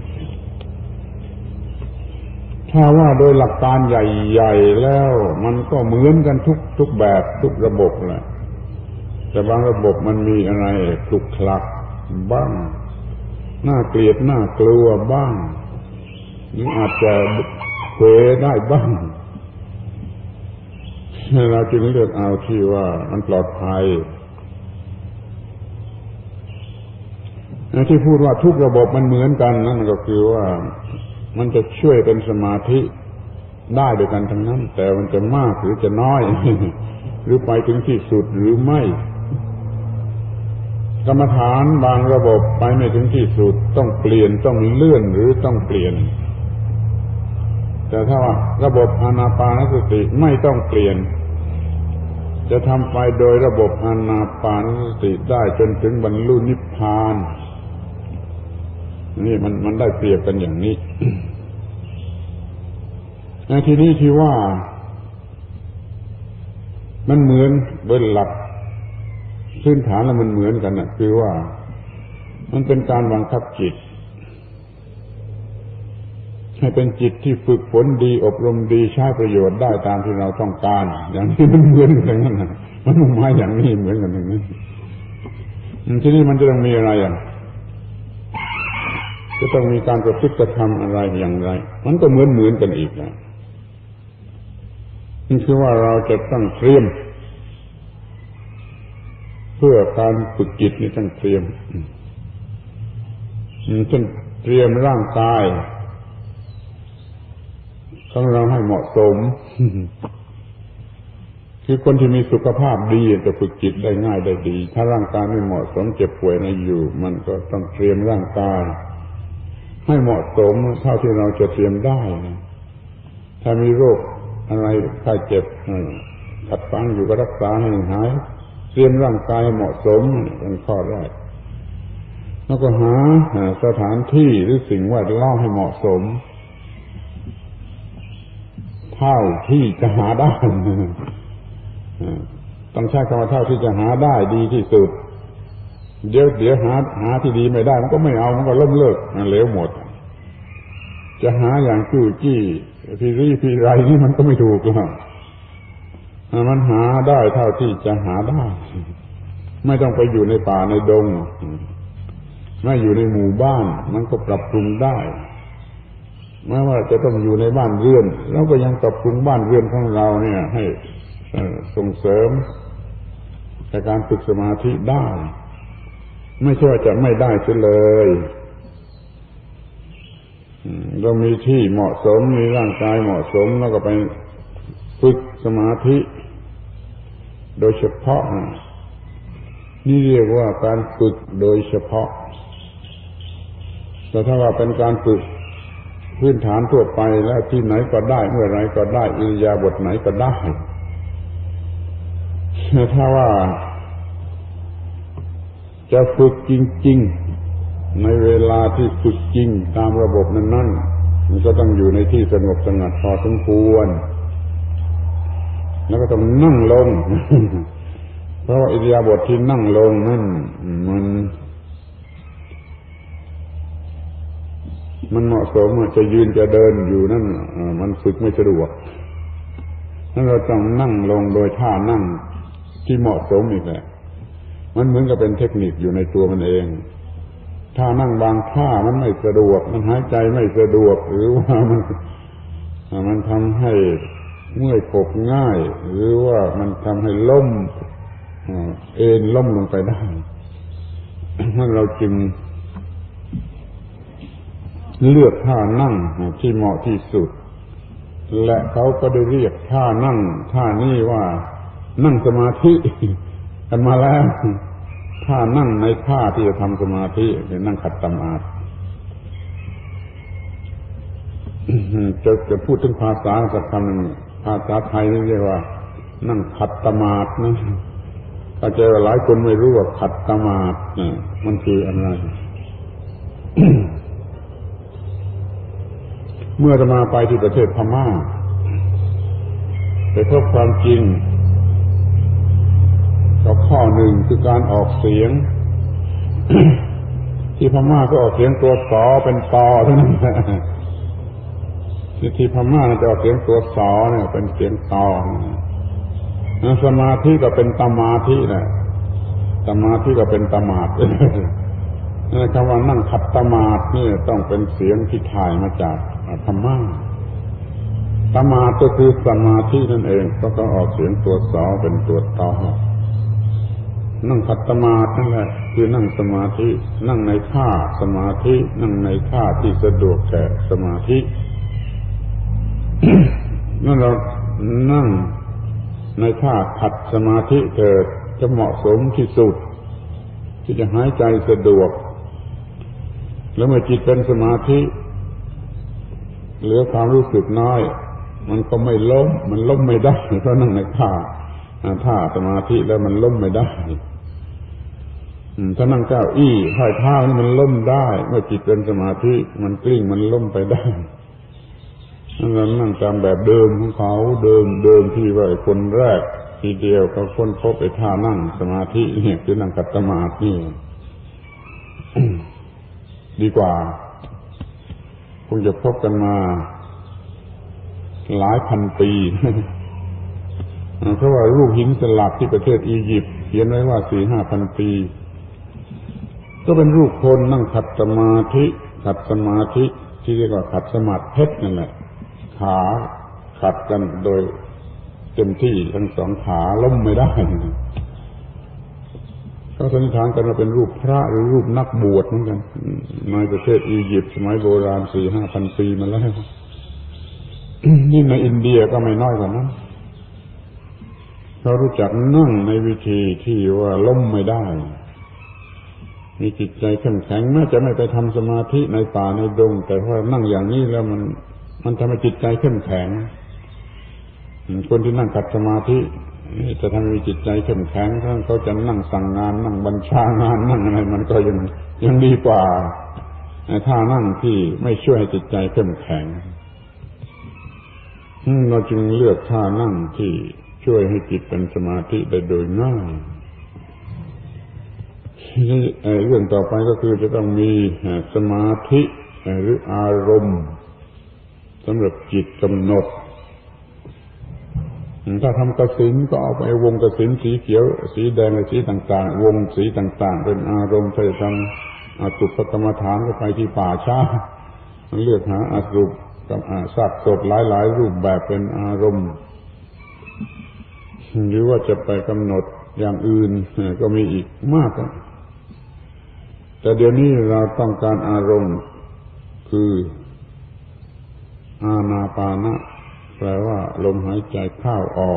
ถ้าว่าโดยหลักการใหญ่ๆแล้วมันก็เหมือนกันทุกทุกแบบทุกระบบแหละแต่บางระบบมันมีอะไรคลุกคลักบ้างน่าเกลียดน่ากลัวบ้างหรืออาจจะเผลอได้บ้างเราจึงเลือกเอาที่ว่ามันปลอดภัยที่พูดว่าทุกระบบมันเหมือนกันนั่นก็คือว่ามันจะช่วยเป็นสมาธิได้ด้วยกันทั้งนั้นแต่มันจะมากหรือจะน้อย หรือไปถึงที่สุดหรือไม่กรรมฐานบางระบบไปไม่ถึงที่สุดต้องเปลี่ยนต้องเลื่อนหรือต้องเปลี่ยนแต่ถ้าว่าระบบอานาปานสติไม่ต้องเปลี่ยนจะทำไปโดยระบบอานาปานสติได้จนถึงบรรลุนิพพานนี่มันมันได้เปรียบกันอย่างนี้ ในที่นี้ที่ว่ามันเหมือนโดยหลักพื้นฐานแล้วมันเหมือนกันน่ะคือว่ามันเป็นการบังคับจิตให้เป็นจิตที่ฝึกฝนดีอบรมดีใช้ประโยชน์ได้ตามที่เราต้องการอย่างนี้มันเหมือนกันทั้งนั้นมันมุ่งหมายอย่างนี้เหมือนกันอย่างนี้ทีนี้มันจะต้องมีอะไรอ่ะจะต้องมีการประพฤติกระทำอะไรอย่างไรมันก็เหมือนเหมือนกันอีกนะนี่คือว่าเราจะต้องเตรียมเพื่อการฝึกจิตนี่ต้องเตรียมต้องเตรียมร่างกายของเราให้เหมาะสมคือคนที่มีสุขภาพดีจะฝึกจิตได้ง่ายได้ดีถ้าร่างกายไม่เหมาะสมเจ็บป่วยอะไรอยู่มันก็ต้องเตรียมร่างกายให้เหมาะสมเท่าที่เราจะเตรียมได้นะถ้ามีโรคอะไรไข้เจ็บขัดฟังอยู่ก็รักษาให้หายเตรียมร่างกายให้เหมาะสมเป็นข้อแรกแล้วก็หาสถานที่หรือสิ่งแวดล้อมให้เหมาะสมเท่าที่จะหาได้ต้องใช้คำว่าเท่าที่จะหาได้ดีที่สุดเดี๋ยวเดี๋ยวหาหาที่ดีไม่ได้มันก็ไม่เอามันก็ล้มเลิกมันเหลวหมดจะหาอย่างจู้จี้พี่รีพี่ไรนี่มันก็ไม่ถูกหรอกมันหาได้เท่าที่จะหาได้ไม่ต้องไปอยู่ในป่าในดงไม่อยู่ในหมู่บ้านมันก็ปรับปรุงได้แม้ว่าจะต้องอยู่ในบ้านเรือนเราก็ยังปรับปรุงบ้านเรือนของเราเนี่ยให้ส่งเสริมในการฝึกสมาธิได้ไม่ใช่ว่าจะไม่ได้เสียเลยเรามีที่เหมาะสมมีร่างกายเหมาะสมแล้วก็ไปฝึกสมาธิโดยเฉพาะนี่เรียกว่าการฝึกโดยเฉพาะแต่ถ้าว่าเป็นการฝึกพื้นฐานทั่วไปแล้วที่ไหนก็ได้เมื่อไรก็ได้อิริยาบถไหนก็ได้ถ้าว่าจะฝึกจริงๆในเวลาที่ฝึกจริงตามระบบนั้นๆมันก็ต้องอยู่ในที่สงบสงัดพอสมควรแล้วก็ต้องนั่งลง เพราะว่าอิริยาบถที่นั่งลงนั่นมันมันเหมาะสมจะยืนจะเดินอยู่นั่นมันฝึกไม่สะดวกนั้นเราต้องนั่งลงโดยท่านั่งที่เหมาะสมอีกแหละมันเหมือนกับเป็นเทคนิคอยู่ในตัวมันเองท่านั่งบางท่ามันไม่สะดวกมันหายใจไม่สะดวกหรือว่ามันมันทำให้เมื่อยกบง่ายหรือว่ามันทำให้ล้มเอ็นล้มลงไปได้นั้นเราจึงเลือกท่านั่งที่เหมาะที่สุดและเขาก็ได้เรียกท่านั่งท่านี้ว่านั่งสมาธิกันมาแล้วท่านั่งในท่าที่จะทำสมาธิคือนั่งขัดสมาธิจะจะพูดถึงภาษาสักคำหนึ่งภาษาไทยนี่เรียกว่านั่งขัดสมาธินะเข้าใจว่าหลายคนไม่รู้ว่าขัดสมาธิมันคืออะไร เมื่อจะมาไปที่ประเทศพม่าไปพบความจริงกับข้อหนึ่งคือการออกเสียง ที่พม่าก็ออกเสียงตัวสอเป็นตอเท่านั้นที่ที่พม่าจะออกเสียงตัวสอเนี่ยเป็นเสียงตอสมาธิก็เป็นตมาธิแหละสมาธิก็เป็นตมาดคำว่านั่งขัดตมาดนี่ต้องเป็นเสียงที่ถ่ายมาจากพม่าตมาดก็คือสมาธินั่นเองก็ต้องออกเสียงตัวสอเป็นตัวตอนั่งขัดสมาธินั่นแหละคือนั่งสมาธินั่งในท่าสมาธินั่งในท่าที่สะดวกแก่สมาธิ นั่นเรานั่งในท่าขัดสมาธิเกิดจะเหมาะสมที่สุดที่จะหายใจสะดวกแล้วเมื่อจิตเป็นสมาธิเหลือความรู้สึกน้อยมันก็ไม่ล้มมันล้มไม่ได้เพราะนั่งในท่าท่าสมาธิแล้วมันล้มไม่ได้ถ้านั่งเก้าอี้ห้อยเท้านี่มันล้มได้เมื่อจิตเป็นสมาธิมันกลิ้งมันล้มไปได้นั่นเรานั่งตามแบบเดิมของเขาเดิมเดิมที่ว่าคนแรกทีเดียวเขาค้นพบไอ้ท่านั่งสมาธิเนี่ยคือนั่งขัดสมาธินี่ ดีกว่าคงจะพบกันมาหลายพันปีเพราะว่ารูปหินสลักที่ประเทศอียิปต์เขียนไว้ว่าสี่ห้าพันปีก็เป็นรูปคนนั่งขัดสมาธิขัดสมาธิที่เรียกว่าขัดสมาธิเพชรนั่นแหละขาขัดกันโดยเต็มที่ทั้งสองขาล้มไม่ได้เขาสันนิษฐานกันว่าเป็นรูปพระหรือรูปนักบวชเหมือนกันในประเทศอียิปต์สมัยโบราณสี่ห้าพันปีมาแล้ว นี่ในอินเดียก็ไม่น้อยกว่านั้นเขารู้จักนั่งในวิธีที่ว่าล้มไม่ได้มีจิตใจเข้มแข็งแม้จะไม่ไปทำสมาธิในป่าในดงแต่ว่านั่งอย่างนี้แล้วมันมันทำให้จิตใจเข้มแข็งคนที่นั่งขัดสมาธิจะทำให้จิตใจเข้มแข็งถ้าเขาจะนั่งสั่งงานนั่งบัญชางานนั่งอะไรมันก็ยังยังดีกว่าถ้านั่งที่ไม่ช่วยให้จิตใจเข้มแข็งเราจึงเลือกท่านั่งที่ช่วยให้จิตเป็นสมาธิได้โดยง่ายเรื่องต่อไปก็คือจะต้องมีสมาธิหรืออารมณ์สำหรับจิตกำหนดถ้าทำกสิณก็เอาไปวงกสิณสีเขียวสีแดงสีต่างๆวงสีต่างๆเป็นอารมณ์ถ้าจะทำอสุภกรรมฐานก็ไปที่ป่าช้าเลือกหาอสุภกับซากศพหลายๆรูปแบบเป็นอารมณ์หรือว่าจะไปกำหนดอย่างอื่นก็มีอีกมากแต่เดี๋ยวนี้เราต้องการอารมณ์คืออานาปานะแปลว่าลมหายใจเข้าออก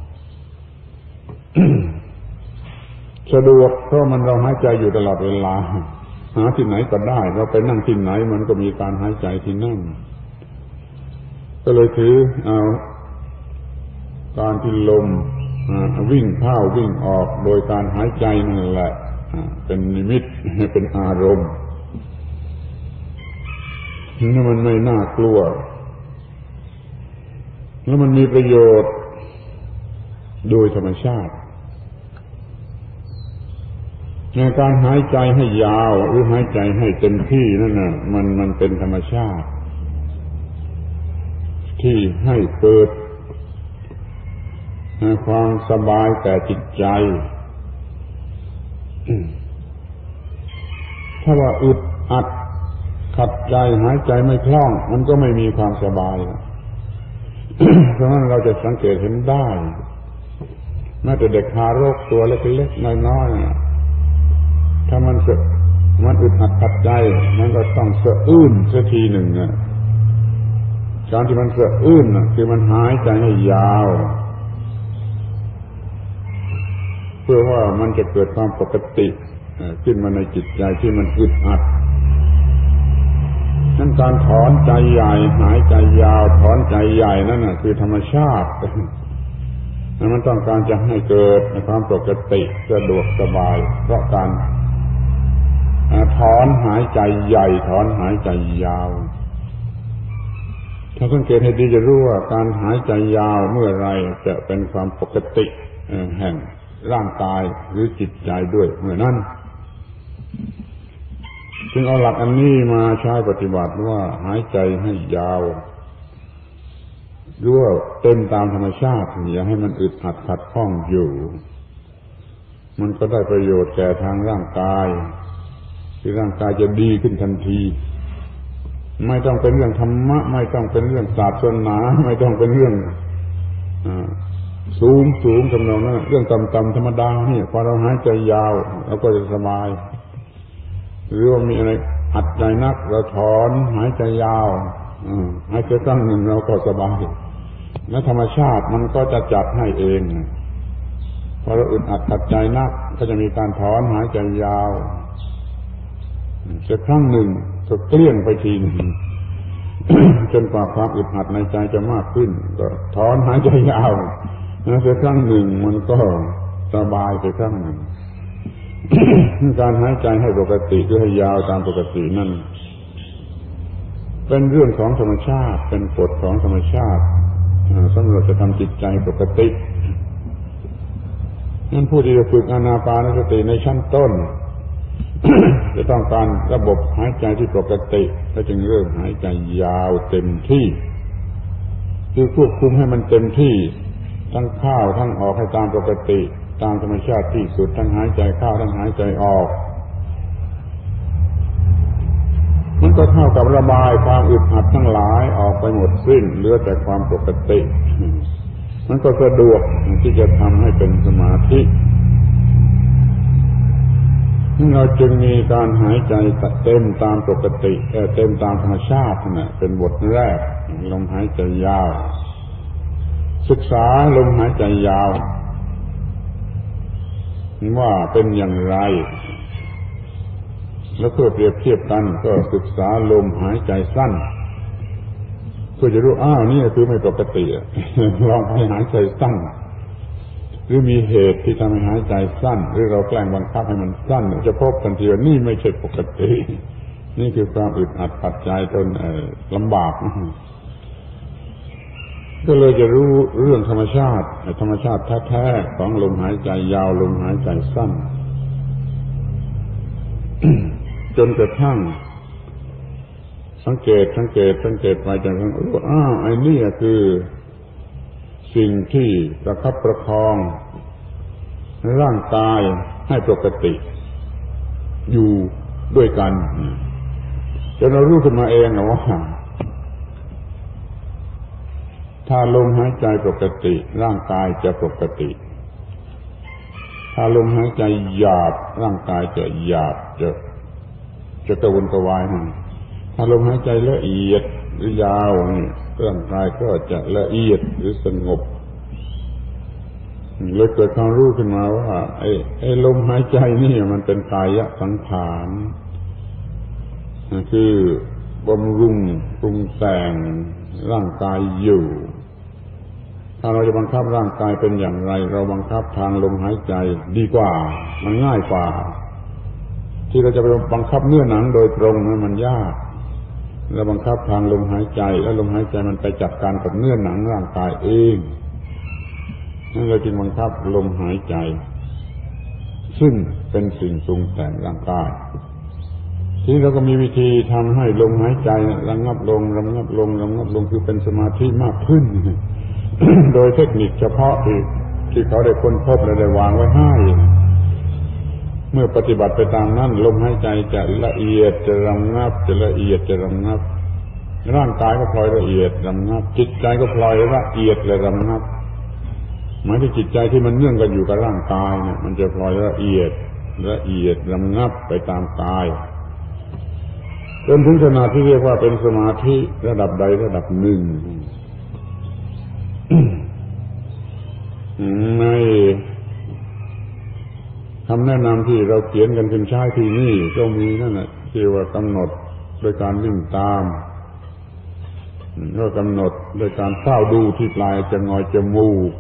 สะดวกเพราะมันเราหายใจอยู่ตลอดเวลาหาที่ไหนก็ได้เราไปนั่งที่ไหนมันก็มีการหายใจที่นั่นก็เลยถือเอาการที่ลมวิ่งเข้าวิ่งออกโดยการหายใจนั่นแหละเป็นนิมิตเป็นอารมณ์นี่มันไม่น่ากลัวแล้วมันมีประโยชน์โดยธรรมชาติในการหายใจให้ยาวหรือหายใจให้เต็มที่นั่นน่ะมันมันเป็นธรรมชาติที่ให้เกิดความสบายแก่จิตใจถ้าว่าอึดอัดขัดใจหายใจไม่คล่องมันก็ไม่มีความสบาย เพราะฉะนั้นเราจะสังเกตเห็นได้แม้แต่เด็กทารกตัวเล็กๆน้อยๆถ้ามันมันอึดอัดขัดใจมันก็ต้องสะอื้นสักทีหนึ่งนะการที่มันสะอื้นน่ะคือมันหายใจให้ยาวเพื่อว่ามันจะเกิดความปกติขึ้นมาในจิตใจที่มันอึดอัดนั่นการถอนใจใหญ่หายใจยาวถอนใจใหญ่นั่นน่ะคือธรรมชาติมันต้องการจะให้เกิดความปกติสะดวกสบายเพราะการถอนหายใจใหญ่ถอนหายใจยาวถ้าสังเกตให้ดีจะรู้ว่าการหายใจยาวเมื่อไรจะเป็นความปกติแห่งร่างกายหรือจิตใจด้วยเมื่อนั้นจึงเอาหลักอันนี้มาใช้ปฏิบัติว่าหายใจให้ยาวรู้ว่าเต็มตามธรรมชาติอย่าให้มันอึดอัดขัดข้องอยู่มันก็ได้ประโยชน์แก่ทางร่างกายที่ร่างกายจะดีขึ้นทันทีไม่ต้องเป็นเรื่องธรรมะไม่ต้องเป็นเรื่องศาสนาไม่ต้องเป็นเรื่องสูงสูงกำนองนั้นเรื่องต่ำต่ำธรรมดานี่พอเราหายใจยาวเราก็จะสบายหรือว่ามีอะไรอัดใจนักเราถอนหายใจยาวหายใจครั้งหนึ่งเราก็สบายและธรรมชาติมันก็จะจัดให้เองพอเราอึดอัดขัดใจนักก็จะมีการถอนหายใจยาวสักครั้งหนึ่งก็เกลี้ยงไปทีหนึ่ง จนกว่าความอึดอัดในใจจะมากขึ้นก็ถอนหายใจยาวแล้วสักครั้งหนึ่งมันก็สบายไปครั้งหนึ่ง การหายใจให้ปกติหรือให้ยาวตามปกตินั่นเป็นเรื่องของธรรมชาติเป็นกฎของธรรมชาติสำหรับจะทำจิตใจปกตินั่นผู้ที่จะฝึกอานาปานสติในชั้นต้น จะต้องการระบบหายใจที่ปกติก็จึงเริ่มหายใจยาวเต็มที่คือควบคุมให้มันเต็มที่ทั้งเข้าทั้งออกให้ตามปกติตามธรรมชาติที่สุดทั้งหายใจเข้าทั้งหายใจออกมันก็เท่ากับระบายความอึดอัดทั้งหลายออกไปหมดสิ้นเหลือแต่ความปกติมันก็สะดวกที่จะทำให้เป็นสมาธิเราจึงมีการหายใจเต็มตามปกติเต็มตามธรรมชาตินะเป็นบทแรกลมหายใจยาวศึกษาลมหายใจยาวว่าเป็นอย่างไรแล้วเพื่อเปรียบเทียบกันก็ศึกษาลมหายใจสั้นเพื่อจะรู้อ้าวนี่คือไม่ปกติลองไปหายใจสั้นหรือมีเหตุที่ทำให้หายใจสั้นหรือเราแกล้งบังคับให้มันสั้นจะพบทันทีว่านี่ไม่ใช่ปกตินี่คือความอึดอัดขัดใจจนลำบากก็เลยจะรู้เรื่องธรรมชาติธรรมชาติแท้ๆของลมหายใจยาวลมหายใจสั้น จนกระทั่งสังเกตสังเกตสังเกตไปจนกระทั่งว่าอ้าวไอ้นี่คือสิ่งที่ประคับประคองร่างกายให้ปกติอยู่ด้วยกันจนเรารู้ขึ้นมาเองว่าถ้าลมหายใจปกติร่างกายจะปกติถ้าลมหายใจหยาบร่างกายจะหยาบจะจะกระวนกระวายนะถ้าลมหายใจละเอียดหรือยาวนี่ร่างกายก็จะละเอียดหรือสงบเลยเกิดความรู้ขึ้นมาว่าไอ้ไอ้ลมหายใจนี่มันเป็นกายสังขารคือบำรุงปรุงแต่งร่างกายอยู่ถ้าเราจะบังคับร่างกายเป็นอย่างไรเราบังคับทางลมหายใจดีกว่ามันง่ายกว่าที่เราจะไปบังคับเนื้อหนังโดยตรงนั้นมันยากเราบังคับทางลมหายใจแล้วลมหายใจมันไปจัดการกับเนื้อหนังร่างกายเองนั่นเราจึงบังคับลมหายใจซึ่งเป็นสิ่งปรุงแต่งร่างกายทีนี้เราก็มีวิธีทำให้ลมหายใจระงับลงระงับลงระงับลงคือเป็นสมาธิมากขึ้น โดยเทคนิคเฉพาะที่ที่เขาได้ค้นพบและได้วางไว้ให้เมื่อปฏิบัติไปตามนั้นลมหายใจจะละเอียดจะระงับจะละเอียดจะระงับร่างกายก็พลอยละเอียดระงับจิตใจก็พลอยละเอียดและระงับหมายถึงจิตใจที่มันเนื่องกันอยู่กับร่างกายเนี่ยมันจะพลอยละเอียดละเอียดระงับไปตามกายจนถึงขนาดที่เรียกว่าเป็นสมาธิระดับใดระดับหนึ่ง ในคำแนะนำที่เราเขียนกันขึ้นใช้ที่นี่ก็มีนั่นแหละที่ว่ากำหนดโดยการวิ่งตามก็กำหนดโดยการเฝ้าดูที่ปลายจงอยจมูก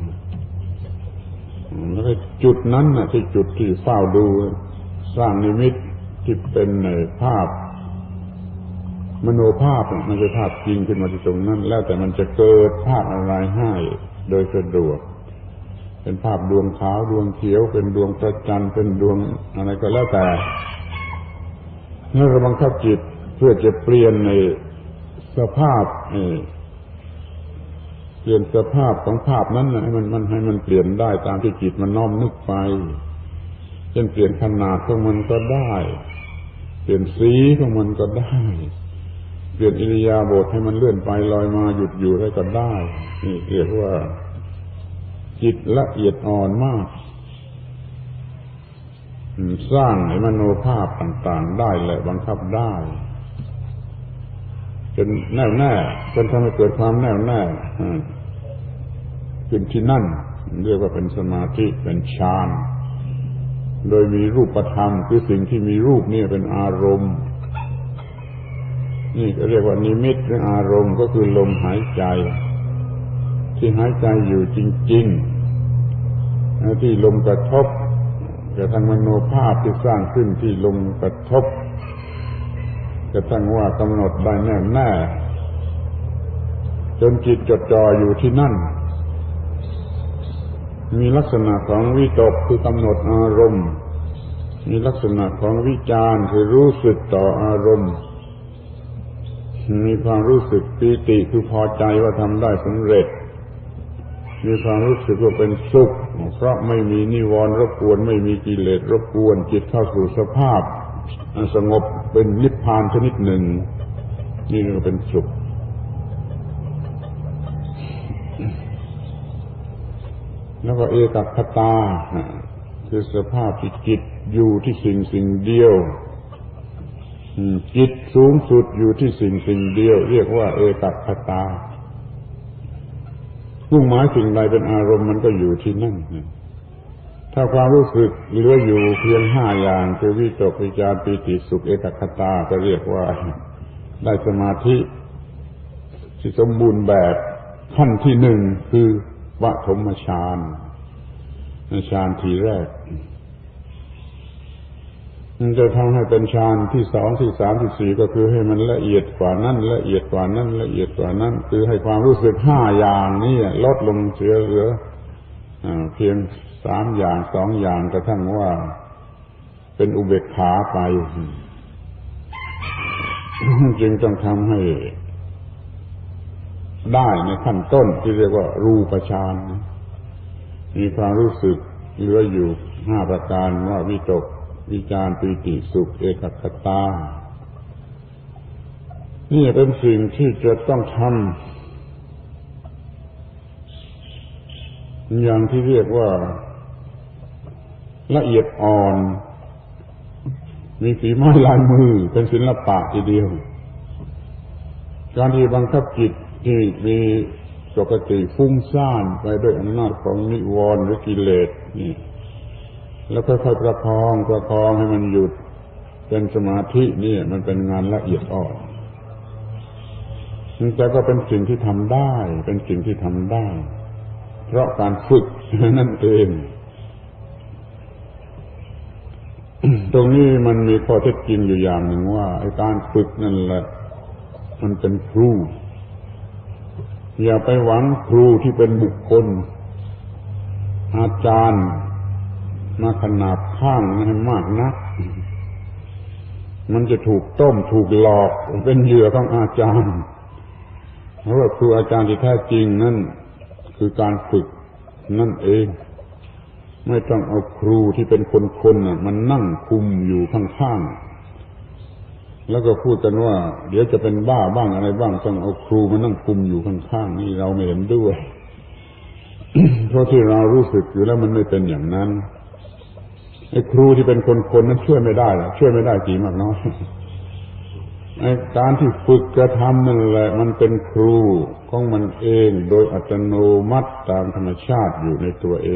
แล้วก็จุดนั้นน่ะที่จุดที่เฝ้าดูสร้างนิมิตที่เป็นในภาพมโนภาพมันจะภาพจริงขึ้นมาที่ตรงนั้นแล้วแต่มันจะเกิดภาพอะไรให้โดยสะดวกเป็นภาพดวงขาวดวงเขียวเป็นดวงพระจันทร์เป็นดวงอะไรก็แล้วแต่เมื่อเราบังคับจิตเพื่อจะเปลี่ยนในสภาพเปลี่ยนสภาพของภาพนั้นให้มันมันให้มันเปลี่ยนได้ตามที่จิตมันน้อมนึกไปเช่นเปลี่ยนขนาดของมันก็ได้เปลี่ยนสีของมันก็ได้เปลี่ยนอิริยาบถให้มันเลื่อนไปลอยมาหยุดอยู่ได้ก็ได้นี่เรียกว่าจิตละเอียดอ่อนมากสร้างให้มโนภาพต่างๆได้และบังคับได้จนแน่วแน่จนทำให้เกิดความแน่วแน่ขึ้นที่นั่นเรียกว่าเป็นสมาธิเป็นฌานโดยมีรูปธรรมคือสิ่งที่มีรูปนี่เป็นอารมณ์นี่ก็เรียกว่านิมิตหรืออารมณ์ก็คือลมหายใจที่หายใจอยู่จริงๆที่ลมกระทบกระทั่งมโนภาพที่สร้างขึ้นที่ลมกระทบกระทั่งว่ากำหนดได้แน่แน่จนจิตจดจ่ออยู่ที่นั่นมีลักษณะของวิตกคือกำหนดอารมณ์มีลักษณะของวิจารณ์คือรู้สึกต่ออารมณ์มีความรู้สึกปีติคือพอใจว่าทำได้สำเร็จมีความรู้สึกว่าเป็นสุขเพราะไม่มีนิวรณ์รบกวนไม่มีกิเลสรบกวนจิตเข้าสู่สภาพสงบเป็นนิพพานชนิดหนึ่งนี่ก็เป็นสุขแล้วก็เอกคตาคือสภาพที่จิตอยู่ที่สิ่งสิ่งเดียวจิตสูงสุดอยู่ที่สิ่งสิ่งเดียวเรียกว่าเอกคตามุ่งหมายสิ่งใดเป็นอารมณ์มันก็อยู่ที่นั่นถ้าความรู้สึกเหลืออยู่เพียงห้าอย่างคือวิตกวิจารปีติสุขเอกคตาก็เรียกว่าได้สมาธิที่สมบูรณ์แบบขั้นที่หนึ่งคือปฐมฌานฌานทีแรกมันจะทำให้เป็นฌานที่สองที่สามที่สี่ก็คือให้มันละเอียดกว่านั้นละเอียดกว่านั้นละเอียดกว่านั้นคือให้ความรู้สึกห้าอย่างนี้ลดลงเสียเหลือเพียงสามอย่างสองอย่างกระทั่งว่าเป็นอุเบกขาไป จึงต้องทำให้ได้ในขั้นต้นที่เรียกว่ารูปฌานมีความรู้สึกเหลืออยู่ห้าประการว่าวิตกวิจารปีติสุขเอกคตานี่เป็นสิ่งที่จะต้องทำอย่างที่เรียกว่าละเอียดอ่อนมีฝีไม้ลายมือเป็นศิลปะทีเดียวการที่บังคับจิตที่มีปกติฟุ้งซ่านไปด้วยอำนาจของนิวรณ์หรือกิเลสนี่แล้วค่อยๆประคองประคองให้มันหยุดเป็นสมาธินี่มันเป็นงานละเอียดอ่อนแต่ก็เป็นสิ่งที่ทำได้เป็นสิ่งที่ทำได้เพราะการฝึกนั่นเองตรงนี้มันมีข้อเท็จจริงอยู่อย่างหนึ่งว่าไอ้การฝึกนั่นแหละมันเป็นครูอย่าไปหวังครูที่เป็นบุคคลอาจารย์มาขนาบข้างให้มากนักมันจะถูกต้มถูกหลอกเป็นเหยื่อของอาจารย์เพราะว่าครูอาจารย์ที่แท้จริงนั่นคือการฝึกนั่นเองไม่ต้องเอาครูที่เป็นคนๆน่ะมันนั่งคุมอยู่ข้างๆแล้วก็พูดกันว่าเดี๋ยวจะเป็นบ้าบ้างอะไรบ้างต้องเอาครูมานั่งคุมอยู่ข้างๆนี่เราไม่เห็นด้วย เพราะที่เรารู้สึกอยู่แล้วมันไม่เป็นอย่างนั้นไอ้ครูที่เป็นคนๆนั้นช่วยไม่ได้หรอกช่วยไม่ได้กี่มากน้อยไอ้การที่ฝึกกระทำนั่นแหละมันเป็นครูของมันเองโดยอัตโนมัติตามธรรมชาติอยู่ในตัวเอง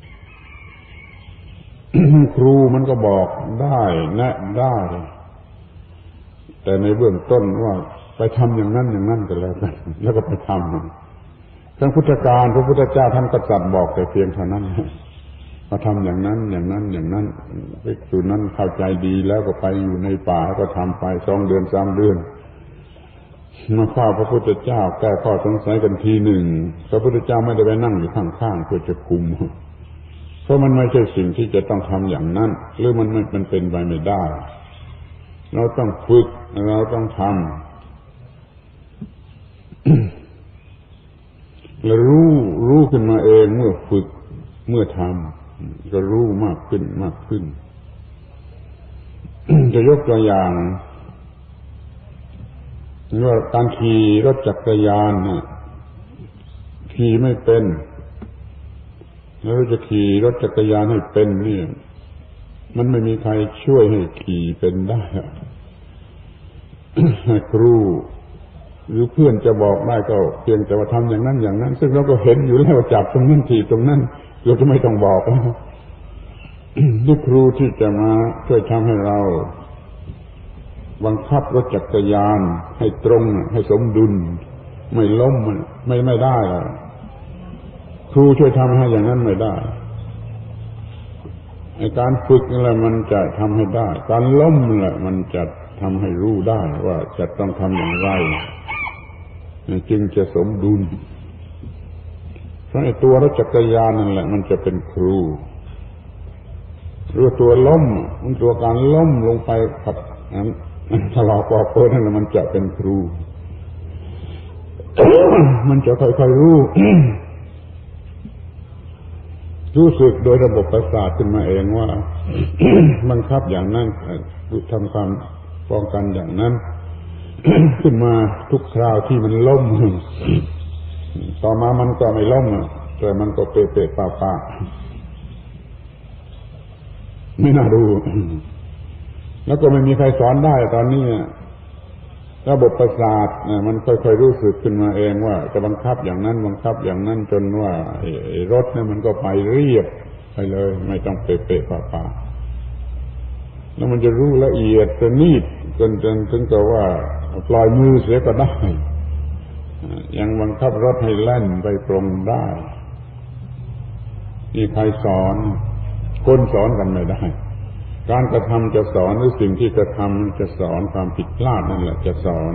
ครูมันก็บอกได้แนะได้แต่ในเบื้องต้นว่าไปทำอย่างนั้นอย่างนั้นก็แล้วกันแล้วก็ไปทำทั้งพุทธการพระพุทธเจ้าท่านก็ตรัสบอกแต่เพียงเท่านั้นมาทำอย่างนั้นอย่างนั้นอย่างนั้นภิกษุนั้นเข้าใจดีแล้วก็ไปอยู่ในป่าก็ทำไปสองเดือนสามเดือนมาเฝ้าพระพุทธเจ้าแก้ข้อสงสัยกันทีหนึ่งพระพุทธเจ้าไม่ได้ไปนั่งอยู่ข้างๆเพื่อจะคุมเพราะมันไม่ใช่สิ่งที่จะต้องทำอย่างนั้นหรือมันมันเป็นไปไม่ได้เราต้องฝึกเราต้องทำแล้วรู้รู้ขึ้นมาเองเมื่อฝึกเมื่อทำก็รู้มากขึ้นมากขึ้น จะยกตัวอย่างว่าการขี่รถจักรยานเนี่ยขี่ไม่เป็นแล้วจะขี่รถจักรยานให้เป็นนี่มันไม่มีใครช่วยให้ขี่เป็นได้ครูหรือเพื่อนจะบอกได้ก็เพียงแต่ว่าทำอย่างนั้นอย่างนั้นซึ่งเราก็เห็นอยู่แล้วจับตรงนั้นถีบตรงนั้นเราจะไม่ต้องบอกแล้วนี่ครูที่จะมาช่วยทำให้เราบังคับรถจักรยานให้ตรงให้สมดุลไม่ล้มมันไม่ไม่ได้หรอกครูช่วยทำให้อย่างนั้นไม่ได้ไอ้การฝึกนั่นแหละมันจะทำให้ได้การล้มนั่นแหละมันจะทำให้รู้ได้ว่าจะต้องทำอย่างไรจึงจะสมดุลเพราะไอ้ตัวรถจักรยานนั่นแหละมันจะเป็นครูหรือตัวล้มมันตัวการล้มลงไปขับนั้นทะเลาะปอกเปิดนั่นแหละมันจะเป็นครู มันจะค่อยๆรู้ รู้สึกโดยระบบประสาทขึ้นมาเองว่า บังคับอย่างนั้นทำความป้องกันอย่างนั้น ขึ้นมาทุกคราวที่มันล้ม ต่อมามันก็ไม่ล้มแต่มันก็เปะเปะป่าป่าไม่น่าดู แล้วก็ไม่มีใครสอนได้ตอนนี้ระบบประสาทมันค่อยๆรู้สึกขึ้นมาเองว่าจะบังคับอย่างนั้นบังคับอย่างนั้นจนว่ารถเนี่ยมันก็ไปเรียบไปเลยไม่ต้องเปะเปะป่าป่าแล้วมันจะรู้ละเอียดประณีตจนจนถึงกับว่าปล่อยมือเสียก็ได้ยังบังคับรถให้แล่นไปตรงได้นี่ใครสอนคนสอนกันไม่ได้การกระทำจะสอนหรือสิ่งที่กระทำจะสอนความผิดพลาดนั่นแหละจะสอน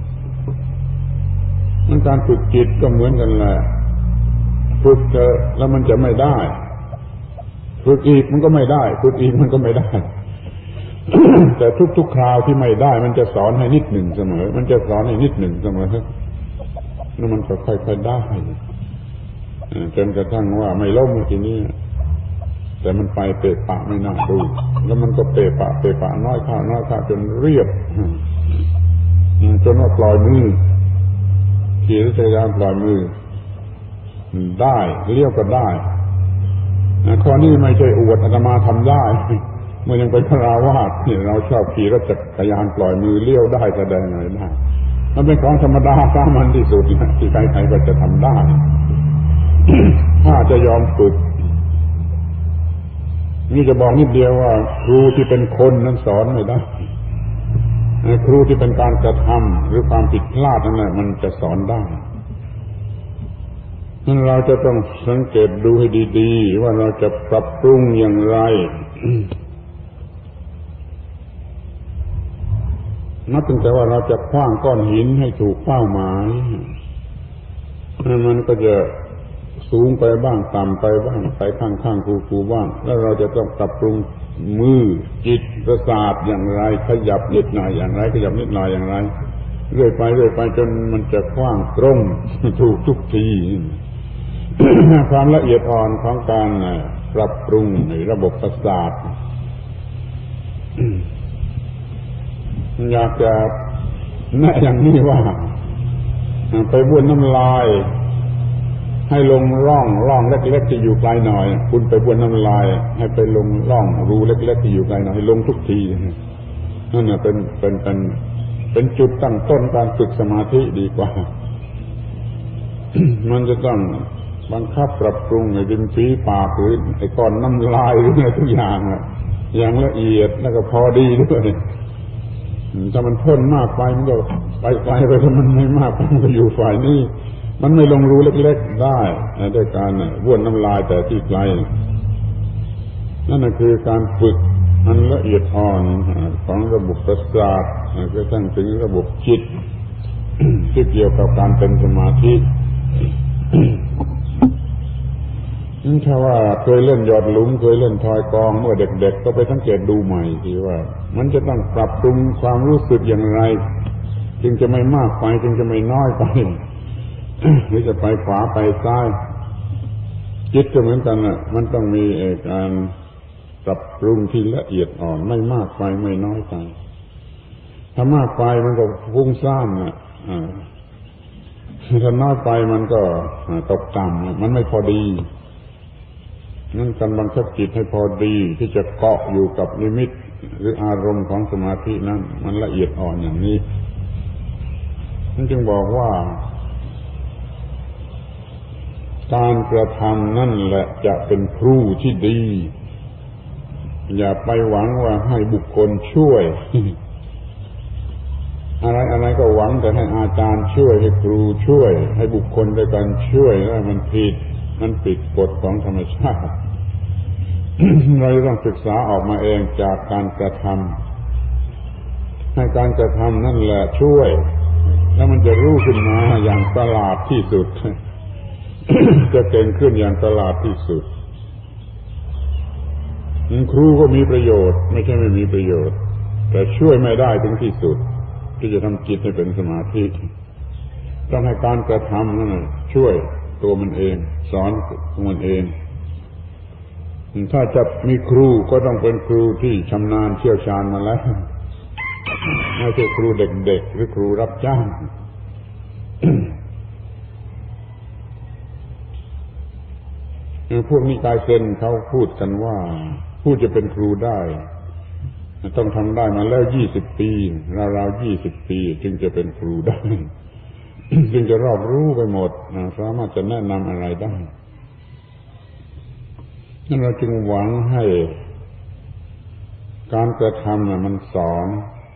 มันการฝึกจิตก็เหมือนกันแหละฝึกเถอะแล้วมันจะไม่ได้ฝึกอีกมันก็ไม่ได้ฝึกอีกมันก็ไม่ได้ แต่ทุกๆคราวที่ไม่ได้มันจะสอนให้นิดหนึ่งเสมอมันจะสอนให้นิดหนึ่งเสมอแล้วมันก็ค่อยๆได้จนกระทั่งว่าไม่ล้มทีนี้แต่มันไปเปะปะไม่น่าดูแล้วมันก็เปะปะเปะปะน้อยข้าน้อยข้าจนเรียบจนว่าปล่อยมือขี่รถจักรยานปล่อยมือได้เลี้ยวก็ได้ข้อนี้ไม่ใช่อวดอาตมาทำได้เมื่อยังเป็นฆราวาสเนี่ยเราชอบขี่รถจักรยานปล่อยมือเลี้ยวได้แสดงอะไรได้มันเป็นของธรรมดาสามัญที่สุดที่ใครๆก็จะทำได้ ถ้าจะยอมฝึกนี่จะบอกนิดเดียวว่าครูที่เป็นคนนั้นสอนไม่ได้ครูที่เป็นการกระทำหรือความผิดพลาดนั่นแหละมันจะสอนได้นั้นเราจะต้องสังเกตดูให้ดีๆว่าเราจะปรับปรุงอย่างไร นับตั้งแต่ว่าเราจะขว้างก้อนหินให้ถูกเป้าหมายมันก็จะสูงไปบ้างต่ำไปบ้างไปข้างๆคูๆบ้างแล้วเราจะต้องปรับปรุงมือจิตประสาทอย่างไรขยับนิดหน่อยอย่างไรขยับนิดหน่อยอย่างไรเรื่อยไปเรื่อยไปจนมันจะขว้างตรงถูกทุกที ความละเอียดอ่อนของการปรับปรุงในระบบประสาท อยากจะแนะอย่างนี้ว่าไปบ้วนน้ำลายให้ลงร่องร่องเล็กๆที่อยู่ไกลหน่อยคุณไปบ้วนน้ำลายให้ไปลงร่องรูเล็กๆที่อยู่ไกลหน่อยให้ลงทุกทีนั่นน่ะเป็นเป็นเป็นเป็นจุดตั้งต้นการฝึกสมาธิดีกว่า มันจะต้องบังคับปรับปรุงในดินฝีปากหรือไอ้ก้อนน้ำลายหรืออะไรทุกอย่างอ่ะอย่างละเอียดแล้วก็พอดีด้วยถ้ามันพ่นมากไปมันก็ไปไกลไปถ้ามันไม่มากมันก็อยู่ฝ่ายนี้มันไม่ลงรูเล็กๆได้ด้วยการบ้วนน้ำลายแต่ที่ไกลนั่นคือการฝึกอันละเอียดอ่อนของระบบประสาทกระทั่งถึงระบบจิตที่เกี่ยวกับการเป็นสมาธิถ้าว่าเคยเล่นหยอดหลุมเคยเล่นทอยกองเมื่อเด็กๆก็ไปสังเกตดูใหม่ทีว่ามันจะต้องปรับปรุงความรู้สึกอย่างไรจึงจะไม่มากไปจึงจะไม่น้อยไป หรือจะไปขวาไปซ้ายจิตก็เหมือนกันน่ะมันต้องมีการปรับปรุงที่ละเอียดอ่อนไม่มากไปไม่น้อยไปถ้ามากไปมันก็ฟุ้งซ่านน่ะถ้าน้อยไปมันก็ตกต่ำมันไม่พอดีนั่นการบังคับจิตให้พอดีที่จะเกาะอยู่กับนิมิตหรืออารมณ์ของสมาธินั้นมันละเอียดอ่อนอย่างนี้นั่นจึงบอกว่าการกระทำนั่นแหละจะเป็นครูที่ดีอย่าไปหวังว่าให้บุคคลช่วยอะไรอะไรก็หวังแต่ให้อาจารย์ช่วยให้ครูช่วยให้บุคคลด้วยกันช่วยแล้วมันผิดมันผิดกฎของธรรมชาติ เราต้องศึกษาออกมาเองจากการกระทำให้การกระทำนั่นแหละช่วยแล้วมันจะรู้ขึ้นมาอย่างฉลาดที่สุด จะเก่งขึ้นอย่างฉลาดที่สุดครูก็มีประโยชน์ไม่ใช่ไม่มีประโยชน์แต่ช่วยไม่ได้ถึงที่สุดที่จะทำจิตให้เป็นสมาธิต้องให้การกระทำนั่นช่วยตัวมันเองสอนตัวมันเองถ้าจะมีครูก็ต้องเป็นครูที่ชำนาญเชี่ยวชาญมาแล้วไม่ใช่ครูเด็กๆหรือครูรับจ้าง พวกนิกายเซนเขาพูดกันว่าผู้จะเป็นครูได้ต้องทำได้มาแล้วยี่สิบปีราวๆยี่สิบปีจึงจะเป็นครูได้ จึงจะรอบรู้ไปหมดสามารถจะแนะนำอะไรได้นั่นเราจึงหวังให้การกระทำมันสอน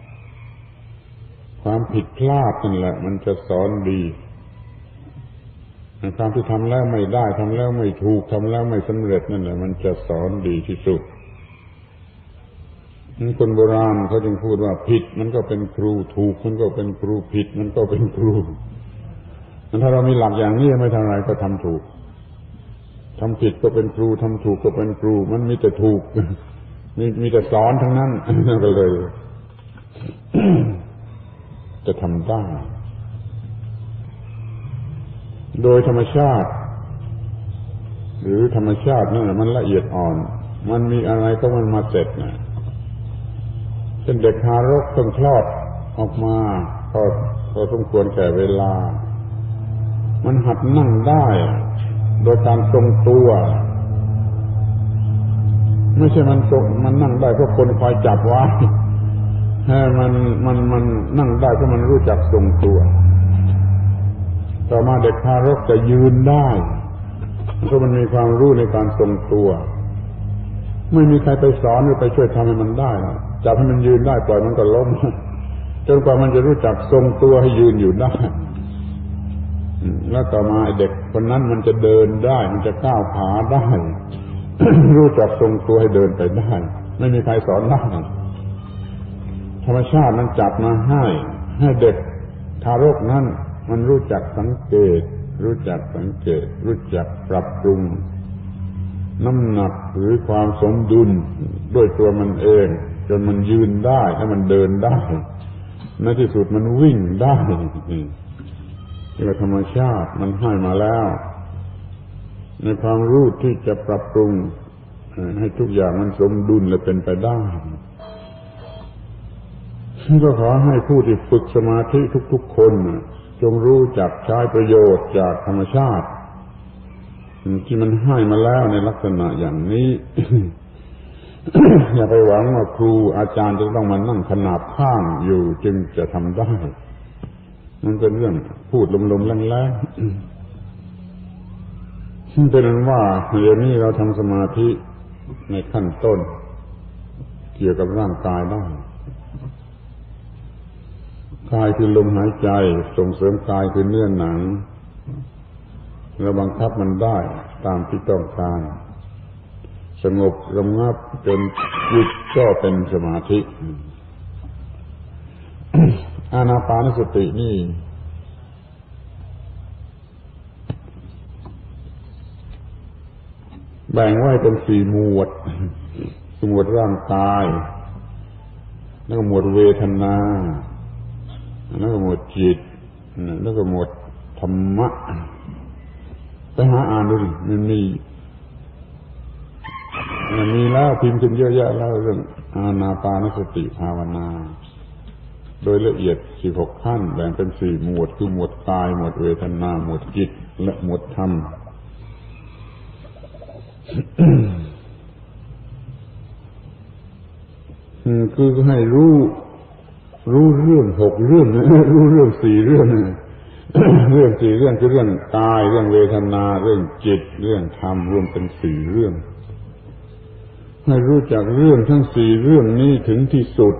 ความผิดพลาดนั่นแหละมันจะสอนดีความที่ทำแล้วไม่ได้ทำแล้วไม่ถูกทำแล้วไม่สำเร็จนั่นแหละมันจะสอนดีที่สุดคนโบราณเขาจึงพูดว่าผิดมันก็เป็นครูถูกมันก็เป็นครูผิดมันก็เป็นครูถ้าเรามีหลักอย่างนี้ไม่ทำอะไรก็ทำถูกทำผิดก็เป็นครูทำถูกก็เป็นครูมันมีแต่ถูกมีมีแต่สอนทั้งนั้นก็เลย จะทำได้โดยธรรมชาติหรือธรรมชาตินั่นแหละมันละเอียดอ่อนมันมีอะไรก็มันมาเสร็จนะเช่นเด็กทารกต้องคลอดออกมาพอพอสมควรแก่เวลามันหัดนั่งได้โดยการทรงตัวไม่ใช่มันทรงมันนั่งได้เพราะคนคอยจับไว้ให้มันมันมันนั่งได้เพราะมันรู้จักทรงตัวต่อมาเด็กทารกจะยืนได้เพราะมันมีความรู้ในการทรงตัวไม่มีใครไปสอนหรือไปช่วยทำให้มันได้จับให้มันยืนได้ปล่อยมันก็ล้มจนกว่ามันจะรู้จักทรงตัวให้ยืนอยู่ได้แล้วต่อมาเด็กคนนั้นมันจะเดินได้มันจะก้าวขาได้ รู้จักทรงตัวให้เดินไปได้ไม่มีใครสอนได้ธรรมชาติมันจัดมาให้ให้เด็กทารกนั้นมันรู้จักสังเกตรู้จักสังเกตรู้จักปรับปรุงน้ำหนักหรือความสมดุลด้วยตัวมันเองจนมันยืนได้และมันเดินได้ในที่สุดมันวิ่งได้นี่ธรรมชาติมันให้มาแล้วในความรู้ที่จะปรับปรุงให้ทุกอย่างมันสมดุลและเป็นไปได้ก็ขอให้ผู้ที่ฝึกสมาธิทุกๆคนจงรู้จักใช้ประโยชน์จากธรรมชาติที่มันให้มาแล้วในลักษณะอย่างนี้ อย่าไปหวังว่าครูอาจารย์จะต้องมานั่งขนาบข้างอยู่จึงจะทำได้มันเป็นเรื่องพูดลมๆแรงๆเป็นนั้นว่าเดี๋ยวนี้เราทำสมาธิในขั้นต้นเกี่ยวกับร่างกายได้กายคือลมหายใจส่งเสริมกายคือเนื้อหนังเราบังคับมันได้ตามที่ต้องการสงบระงับจนจิตก็เป็นสมาธิ อานาปานสตินี่แบ่งไว้เป็นสี่หมวดหมวดร่างกายแล้วก็หมวดเวทนาแล้วก็หมวดจิตแล้วก็หมวดธรรมะไปหาอ่านดูดิมันมีมันมีแล้วพิมพ์ขึ้นเยอะแยะแล้วเรื่องอานาปานสติภาวนาโดยละเอียดสิบหกขั้นแบ่งเป็นสี่หมวดคือหมวดกายหมวดเวทนาหมวดจิตและหมวดธรรม คือให้รู้รู้เรื่องหกเรื่องรู้เรื่องสี่เรื่อง เรื่องสี่เรื่องคือเรื่องกายเรื่องเวทนาเรื่องจิตเรื่องธรรมรวมเป็นสี่เรื่องให้รู้จักเรื่องทั้งสี่เรื่องนี้ถึงที่สุด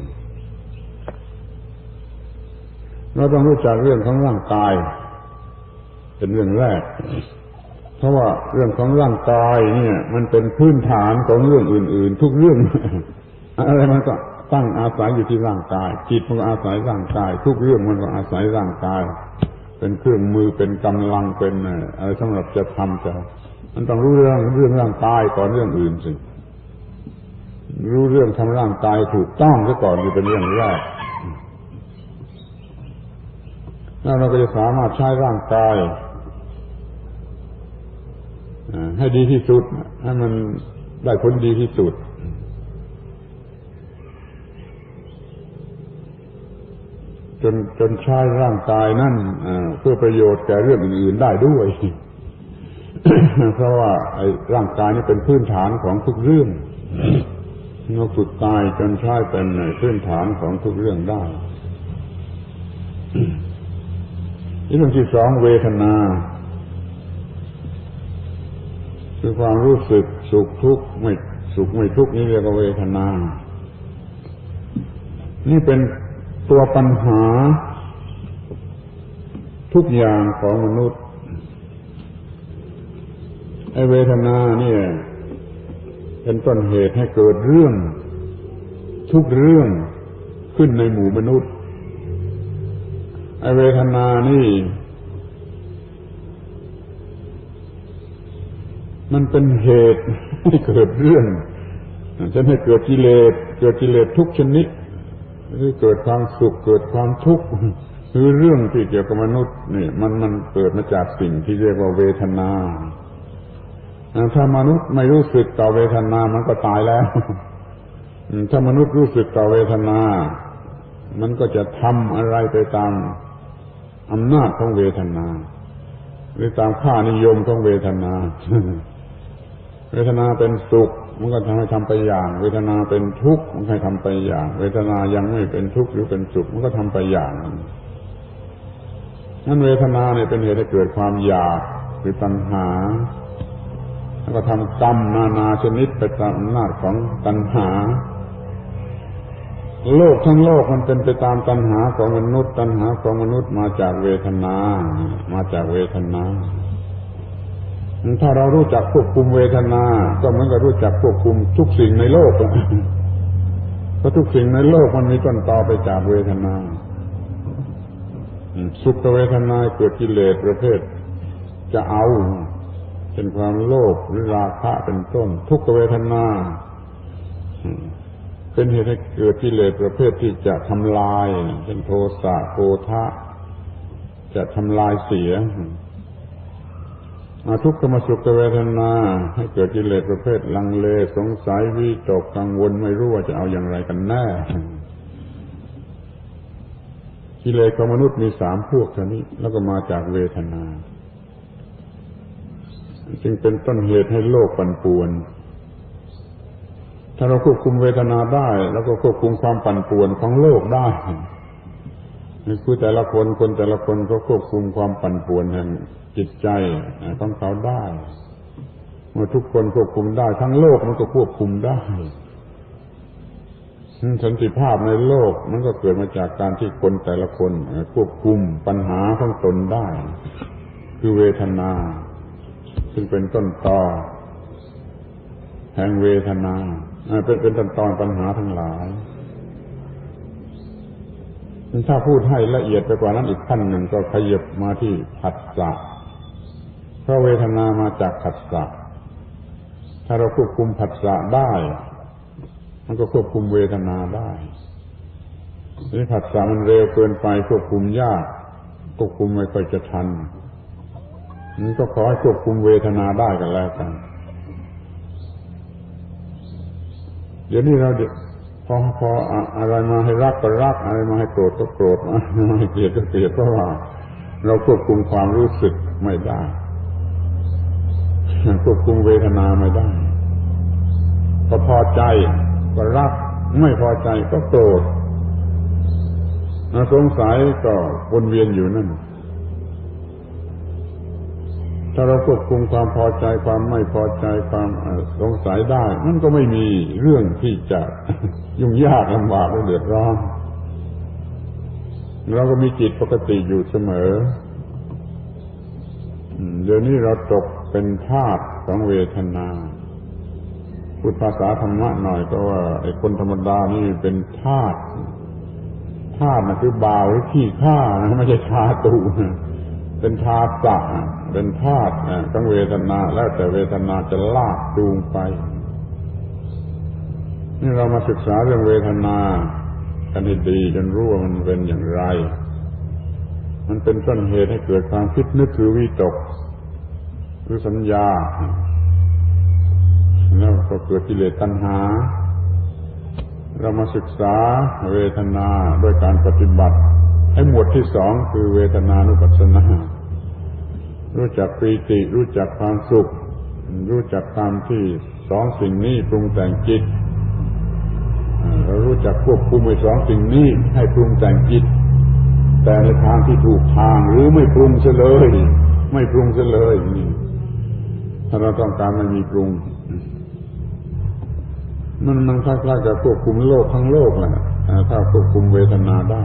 เราต้องรู้จักเรื่องของร่างกายเป็นเรื่องแรกเพราะว่าเรื่องของร่างกายเนี่ยมันเป็นพื้นฐานของเรื่องอื่นๆทุกเรื่องอะไรมันก็ตั้งอาศัยอยู่ที่ร่างกายจิตมันก็อาศัยร่างกายทุกเรื่องมันก็อาศัยร่างกายเป็นเครื่องมือเป็นกำลังเป็นอะไรสำหรับจะทำจะมันต้องรู้เรื่องเรื่องร่างกายก่อนเรื่องอื่นสิรู้เรื่องทำร่างกายถูกต้องซะก่อนนี่เป็นเรื่องแรกแล้วเราก็จะสามารถใช้ร่างกายให้ดีที่สุดให้มันได้ผลดีที่สุดจนจนใช้ร่างกายนั่นเพื่อประโยชน์แก่เรื่องอื่นๆได้ด้วย เพราะว่าไอ้ร่างกายนี่เป็นพื้นฐานของทุกเรื่องเราฝึกกายจนใช้เป็นพื้นฐานของทุกเรื่องได้เรื่องที่สองเวทนาคือความรู้สึกสุขทุกข์ไม่สุขไม่ทุกข์นี่เรียกว่าเวทนานี่เป็นตัวปัญหาทุกอย่างของมนุษย์ไอ้เวทนาเนี่ยเป็นต้นเหตุให้เกิดเรื่องทุกเรื่องขึ้นในหมู่มนุษย์ไอ้เวทนานี่มันเป็นเหตุให้เกิดเรื่องจะให้เกิดกิเลสเกิดกิเลสทุกชนิดหรือเกิดความสุขเกิดความทุกข์คือเรื่องที่เกี่ยวกับมนุษย์นี่มันมันเกิดมาจากสิ่งที่เรียกว่าเวทนาถ้ามนุษย์ไม่รู้สึกต่อเวทนามันก็ตายแล้วถ้ามนุษย์รู้สึกต่อเวทนามันก็จะทำอะไรไปตามอำนาจของเวทนาหรือตามค่านิยมของเวทนาเวทนาเป็นสุขมันก็ทำให้ทำไปอย่างเวทนาเป็นทุกข์มันให้ทำไปอย่างเวทนายังไม่เป็นทุกข์หรือเป็นสุขมันก็ทำไปอย่างนั้นเวทนาเนี่ยเป็นเหตุให้เกิดความอยากหรือตัณหาแล้วก็ทำกรรมนานาชนิดไปตามอำนาจของตัณหาโลกทั้งโลกมันเป็นไปตามตัณหาของมนุษย์ตัณหาของมนุษย์มาจากเวทนามาจากเวทนาถ้าเรารู้จักควบคุมเวทนาก็เหมือนกับรู้จักควบคุมทุกสิ่งในโลกเพราะทุกสิ่งในโลกมันมีต้นตอไปจากเวทนาสุขเวทนาเกิดกิเลสประเภทจะเอาเป็นความโลภหรือราคะเป็นต้นทุกขเวทนาเป็นเหตุให้เกิดกิเลสประเภทที่จะทำลายเช่นโทสะโกฏะจะทำลายเสียทุกขมสุขเวทนาให้เกิดกิเลสประเภทลังเลสงสัยวิตกกังวลไม่รู้ว่าจะเอาอย่างไรกันแน่กิเลสของมนุษย์มีสามพวกเท่านี้แล้วก็มาจากเวทนาจึงเป็นต้นเหตุให้โลกปั่นป่วนถ้าเราควบคุมเวทนาได้แล้วก็ควบคุมความปั่นป่วนของโลกได้คือแต่ละคนคนแต่ละคนก็ควบคุมความปั่นป่วนแห่งจิตใจของเขาได้เมื่อทุกคนควบคุมได้ทั้งโลกมันก็ควบคุมได้สันติภาพในโลกมันก็เกิดมาจากการที่คนแต่ละคนควบคุมปัญหาของตนได้คือเวทนาซึ่งเป็นต้นตอแห่งเวทนาเป็นเป็นต้นตอปัญหาทั้งหลายถ้าพูดให้ละเอียดไปกว่านั้นอีกขั้นหนึ่งก็ขยับมาที่ผัสสะเพราะเวทนามาจากผัสสะถ้าเราควบคุมผัสสะได้มันก็ควบคุมเวทนาได้นี่ผัสสะมันเร็วเกินไปควบคุมยากควบคุมไม่ค่อยจะทันนี่ก็ขอให้ควบคุมเวทนาได้กันแล้วกันเดี๋ยวนี้เราพอพออะไรมาให้รักก็รักอะไรมาให้โกรธก็โกรธมาให้เกลียดก็เกลียดเพราะว่าเราควบคุมความรู้สึกไม่ได้ควบคุมเวทนาไม่ได้พอพอใจก็รักไม่พอใจก็โกรธสงสัยก็วนเวียนอยู่นั่นถ้าเราควบคุมความพอใจความไม่พอใจความสงสัยได้มันก็ไม่มีเรื่องที่จะยุ่งยากลำบากและเดือดร้อนเราก็มีจิตปกติอยู่เสมอเดี๋ยวนี้เราตกเป็นทาสของเวทนาพูดภาษาธรรมะหน่อยก็ว่าไอ้คนธรรมดานี่เป็นทาสทาสน่ะคือบ่าวหรือขี้ข้านะไม่ใช่ทาตุเป็นทาสะเป็นทาสของเวทนาแล้วแต่เวทนาจะลากจูงไปนี่เรามาศึกษาเรื่องเวทนากันให้ดีจนรู้ว่ามันเป็นอย่างไรมันเป็นต้นเหตุให้เกิดความคิดนึกคือวิตกหรือสัญญาแล้วก็เกิดกิเลสตัณหาเรามาศึกษาเวทนาด้วยการปฏิบัติให้หมวดที่สองคือเวทนานุปัสสนารู้จักปีติรู้จักความสุขรู้จักความที่สองสิ่งนี้ปรุงแต่งจิตเรารู้จักควบคุมไอ้สองสิ่งนี้ให้ปรุงแต่งจิตแต่ในทางที่ถูกทางหรือไม่ปรุงเสียเลยไม่ปรุงเสียเลยนี่ถ้าเราต้องการไม่มีปรุงมันมันคล้ายๆกับควบคุมโลกทั้งโลกแหละถ้าควบคุมเวทนาได้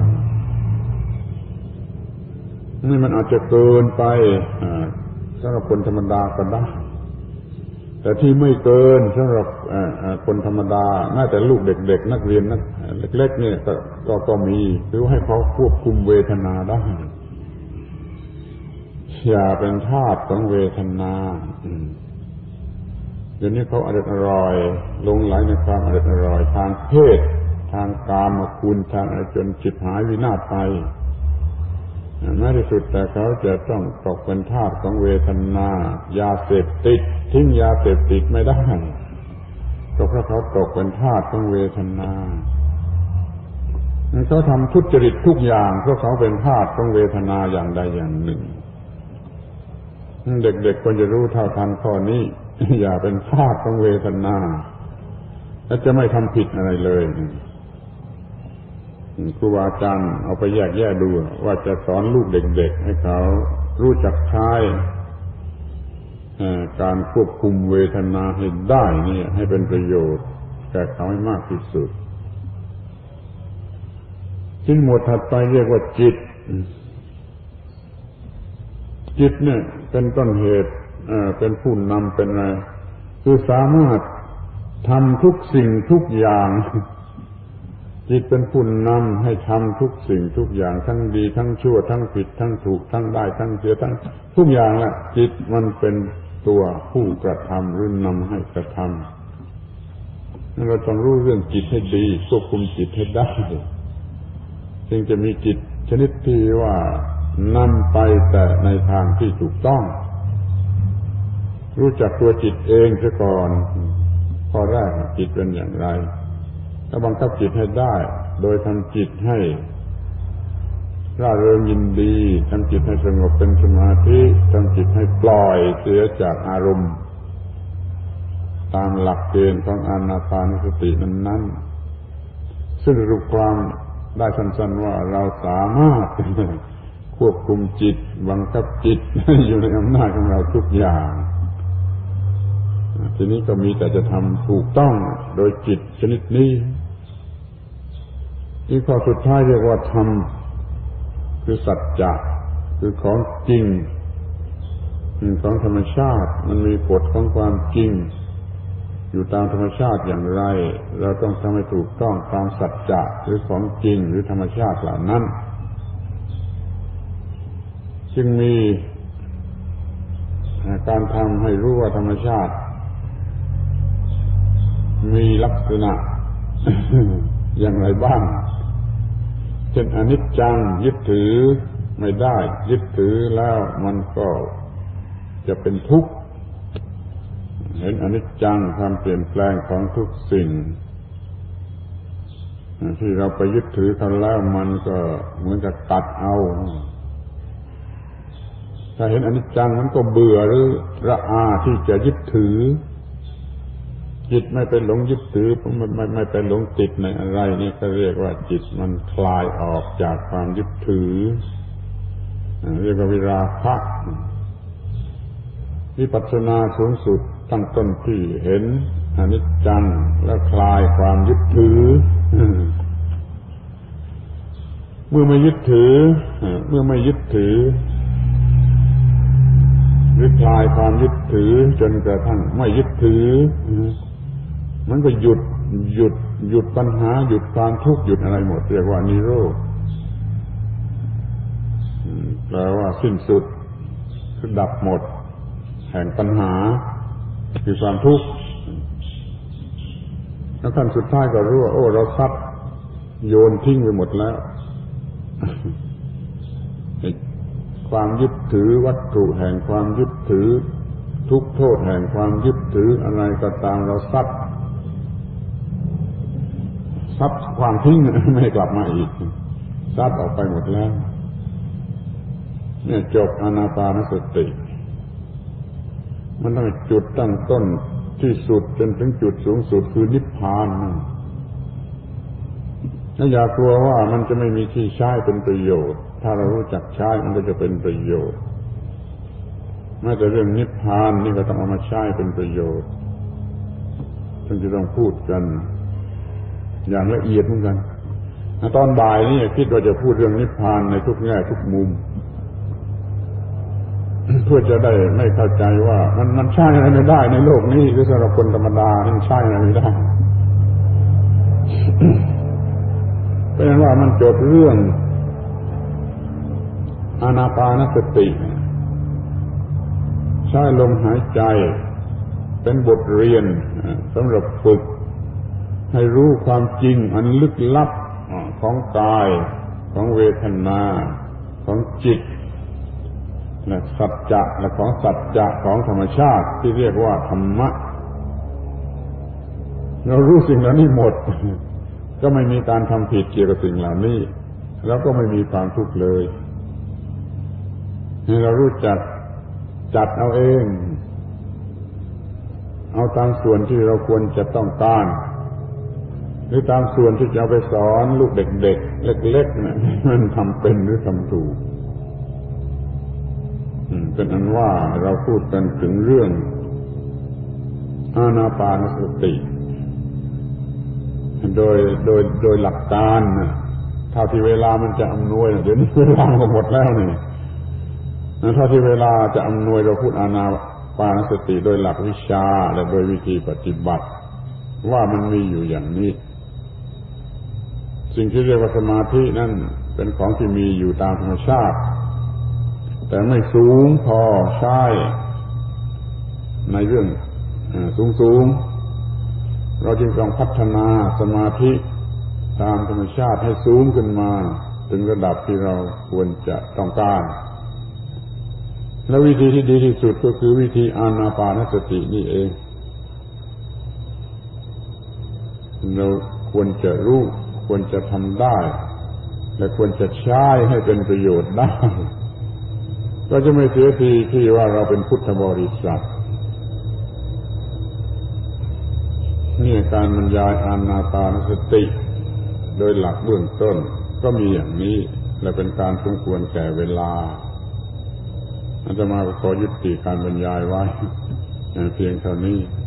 นี่มันอาจจะเกินไปสำหรับคนธรรมดาก็ได้แต่ที่ไม่เกินสำหรับคนธรรมดาแม้แต่ลูกเด็กๆนักเรียนนักเล็กๆเนี่ยก็ก็ก็มีคือให้เขาควบคุมเวทนาได้อย่าเป็นทาสของเวทนาเดี๋ยวนี้เขาอร่อยอร่อยหลงไหลในความอร่อยอร่อยทางเพศทางกามคุณทางอะไรจนจิตหายวินาศไปแม้ที่สุดแต่เขาจะต้องตกเป็นทาสของเวทนายาเสพติดทิ้งยาเสพติดไม่ได้ก็เพราะเขาตกเป็นทาสของเวทนาเขาทำทุจริตทุกอย่างเพราะเขาเป็นทาสของเวทนาอย่างใดอย่างหนึ่งเด็กๆควรจะรู้เท่าทันข้อนี้อย่าเป็นทาสของเวทนาและจะไม่ทำผิดอะไรเลยครูบาอาจารย์เอาไปแยกแยะดูว่าจะสอนลูกเด็กๆให้เขารู้จักใช้การควบคุมเวทนาให้ได้นี่ให้เป็นประโยชน์แก่เขาให้มากที่สุดที่หมวดถัดไปเรียกว่าจิตจิตเนี่ยเป็นต้นเหตุเป็นผู้นำเป็นอะไรคือสามารถทำทุกสิ่งทุกอย่างจิตเป็นผู้นำให้ทำทุกสิ่งทุกอย่างทั้งดีทั้งชั่วทั้งผิดทั้งถูกทั้งได้ทั้งเสียทั้งทุกอย่างแหละจิตมันเป็นตัวผู้กระทำหรือนำให้กระทำเราต้องรู้เรื่องจิตให้ดีควบคุมจิตให้ได้จึงจะมีจิตชนิดที่ว่านำไปแต่ในทางที่ถูกต้องรู้จักตัวจิตเองซะก่อนข้อแรกจิตเป็นอย่างไรถ้าบังคับจิตให้ได้โดยทำจิตให้ร่าเริงยินดีทำจิตให้สงบเป็นสมาธิทำจิตให้ปล่อยเสียจากอารมณ์ตามหลักเกณฑ์ของอานาปานสตินั้นๆซึ่งสรุปความได้สั้นๆว่าเราสามารถควบคุมจิตบังคับจิตอยู่ในอำนาจของเราทุกอย่างทีนี้ก็มีแต่จะทำถูกต้องโดยจิตชนิดนี้ที่ข้อสุดท้ายเรียกว่าธรรมคือสัจจะคือของจริงของธรรมชาติมันมีกฎของความจริงอยู่ตามธรรมชาติอย่างไรเราต้องทำให้ถูกต้องตามสัจจะหรือของจริงหรือธรรมชาติเหล่านั้นจึงมีการทำให้รู้ว่าธรรมชาติมีลักษณะ อย่างไรบ้างเช่นอนิจจังยึดถือไม่ได้ยึดถือแล้วมันก็จะเป็นทุกข์เห็นอนิจจังความเปลี่ยนแปลงของทุกสิ่งที่เราไปยึดถือเขาแล้วมันก็เหมือนกับตัดเอาถ้าเห็นอนิจจังมันก็เบื่อหรือระอาที่จะยึดถือจิตไม่เป็นหลงยึดถือไม่ไม่ไม่เป็นหลงติดในอะไรนี่ก็เรียกว่าจิตมันคลายออกจากความยึดถือเรียกว่าวิราคะวิปัสสนาสูงสุดตั้งต้นที่เห็นอนิจจังแล้วคลายความยึดถือเมื่อไม่ยึดถือเมื่อไม่ยึดถือหรือคลายความยึดถือจนกระทั่งไม่ยึดถือมันก็หยุดหยุดหยุดปัญหาหยุดความทุกข์หยุดอะไรหมดเรียกว่านิโรธแปลว่าสิ้นสุดคือดับหมดแห่งปัญหาคือความทุกข์แล้วขั้นสุดท้ายก็รู้ว่าโอ้เราซัดโยนทิ้งไปหมดแล้วความยึดถือวัตถุแห่งความยึดถือทุกโทษแห่งความยึดถืออะไรก็ตามเราซัดซัดความทิ้งไม่กลับมาอีกซัดออกไปหมดแล้วเนี่ยจบอานาปานสติมันต้องจุดตั้งต้นที่สุดจนถึงจุดสูงสุดคือนิพพานถ้าอย่ากลัวว่ามันจะไม่มีที่ใช้เป็นประโยชน์ถ้าเรารู้จักใช้มันก็จะเป็นประโยชน์แม้แต่เรื่องนิพพานนี่ก็ต้องเอามาใช้เป็นประโยชน์ซึ่งจะต้องพูดกันอย่างละเอียดเหมือนกันตอนบ่ายนี่คิดว่าจะพูดเรื่องนิพพานในทุกแง่ทุกมุมเพื่อจะได้ไม่เข้าใจว่ามันมันใช่อะไรไม่ได้ในโลกนี้หรือสำหรับคนธรรมดามันใช่อะไรไม่ได้เพราะฉะนั้นว่ามันจบเรื่องอานาปานสติใช้ลมหายใจเป็นบทเรียนสำหรับฝึกให้รู้ความจริงอันลึกลับของกายของเวทนาของจิตและสัจจะและของสัจจะของธรรมชาติที่เรียกว่าธรรมะเรารู้สิ่งเหล่านี้หมดก็ไม่มีการทำผิดเกี่ยวกับสิ่งเหล่านี้แล้วก็ไม่มีความทุกข์เลยให้เรารู้จักจัดเอาเองเอาตามส่วนที่เราควรจะต้องการหรือตามส่วนที่จะเอาไปสอนลูกเด็กๆเล็กๆนะมันทำเป็นหรือทำถูกเป็นอันว่าเราพูดกันถึงเรื่องอานาปานสติโดยโดยโดยหลักการนะเท่าที่เวลามันจะอำนวยเดี๋ยวนี้เวลาหมดแล้วนี่เท่าที่เวลาจะอำนวยเราพูดอานาปานสติโดยหลักวิชาและโดยวิธีปฏิบัติว่ามันมีอยู่อย่างนี้สิ่งที่เรียกว่าสมาธินั่นเป็นของที่มีอยู่ตามธรรมชาติแต่ไม่สูงพอใช้ในเรื่องสูงสูงเราจึงต้องพัฒนาสมาธิตามธรรมชาติให้สูงขึ้นมาถึงระดับที่เราควรจะต้องการและวิธีที่ดีที่สุดก็คือวิธีอานาปานสตินี่เองเราควรจะรู้ควรจะทำได้และควรจะใช้ให้เป็นประโยชน์ได้ก็จะไม่เสียทีที่ว่าเราเป็นพุทธบริษัทนี่การบรรยายอานาปานสติโดยหลักเบื้องต้นก็มีอย่างนี้และเป็นการสมควรแก่เวลาอาตมาขอยุติการบรรยายไว้เพียงเท่านี้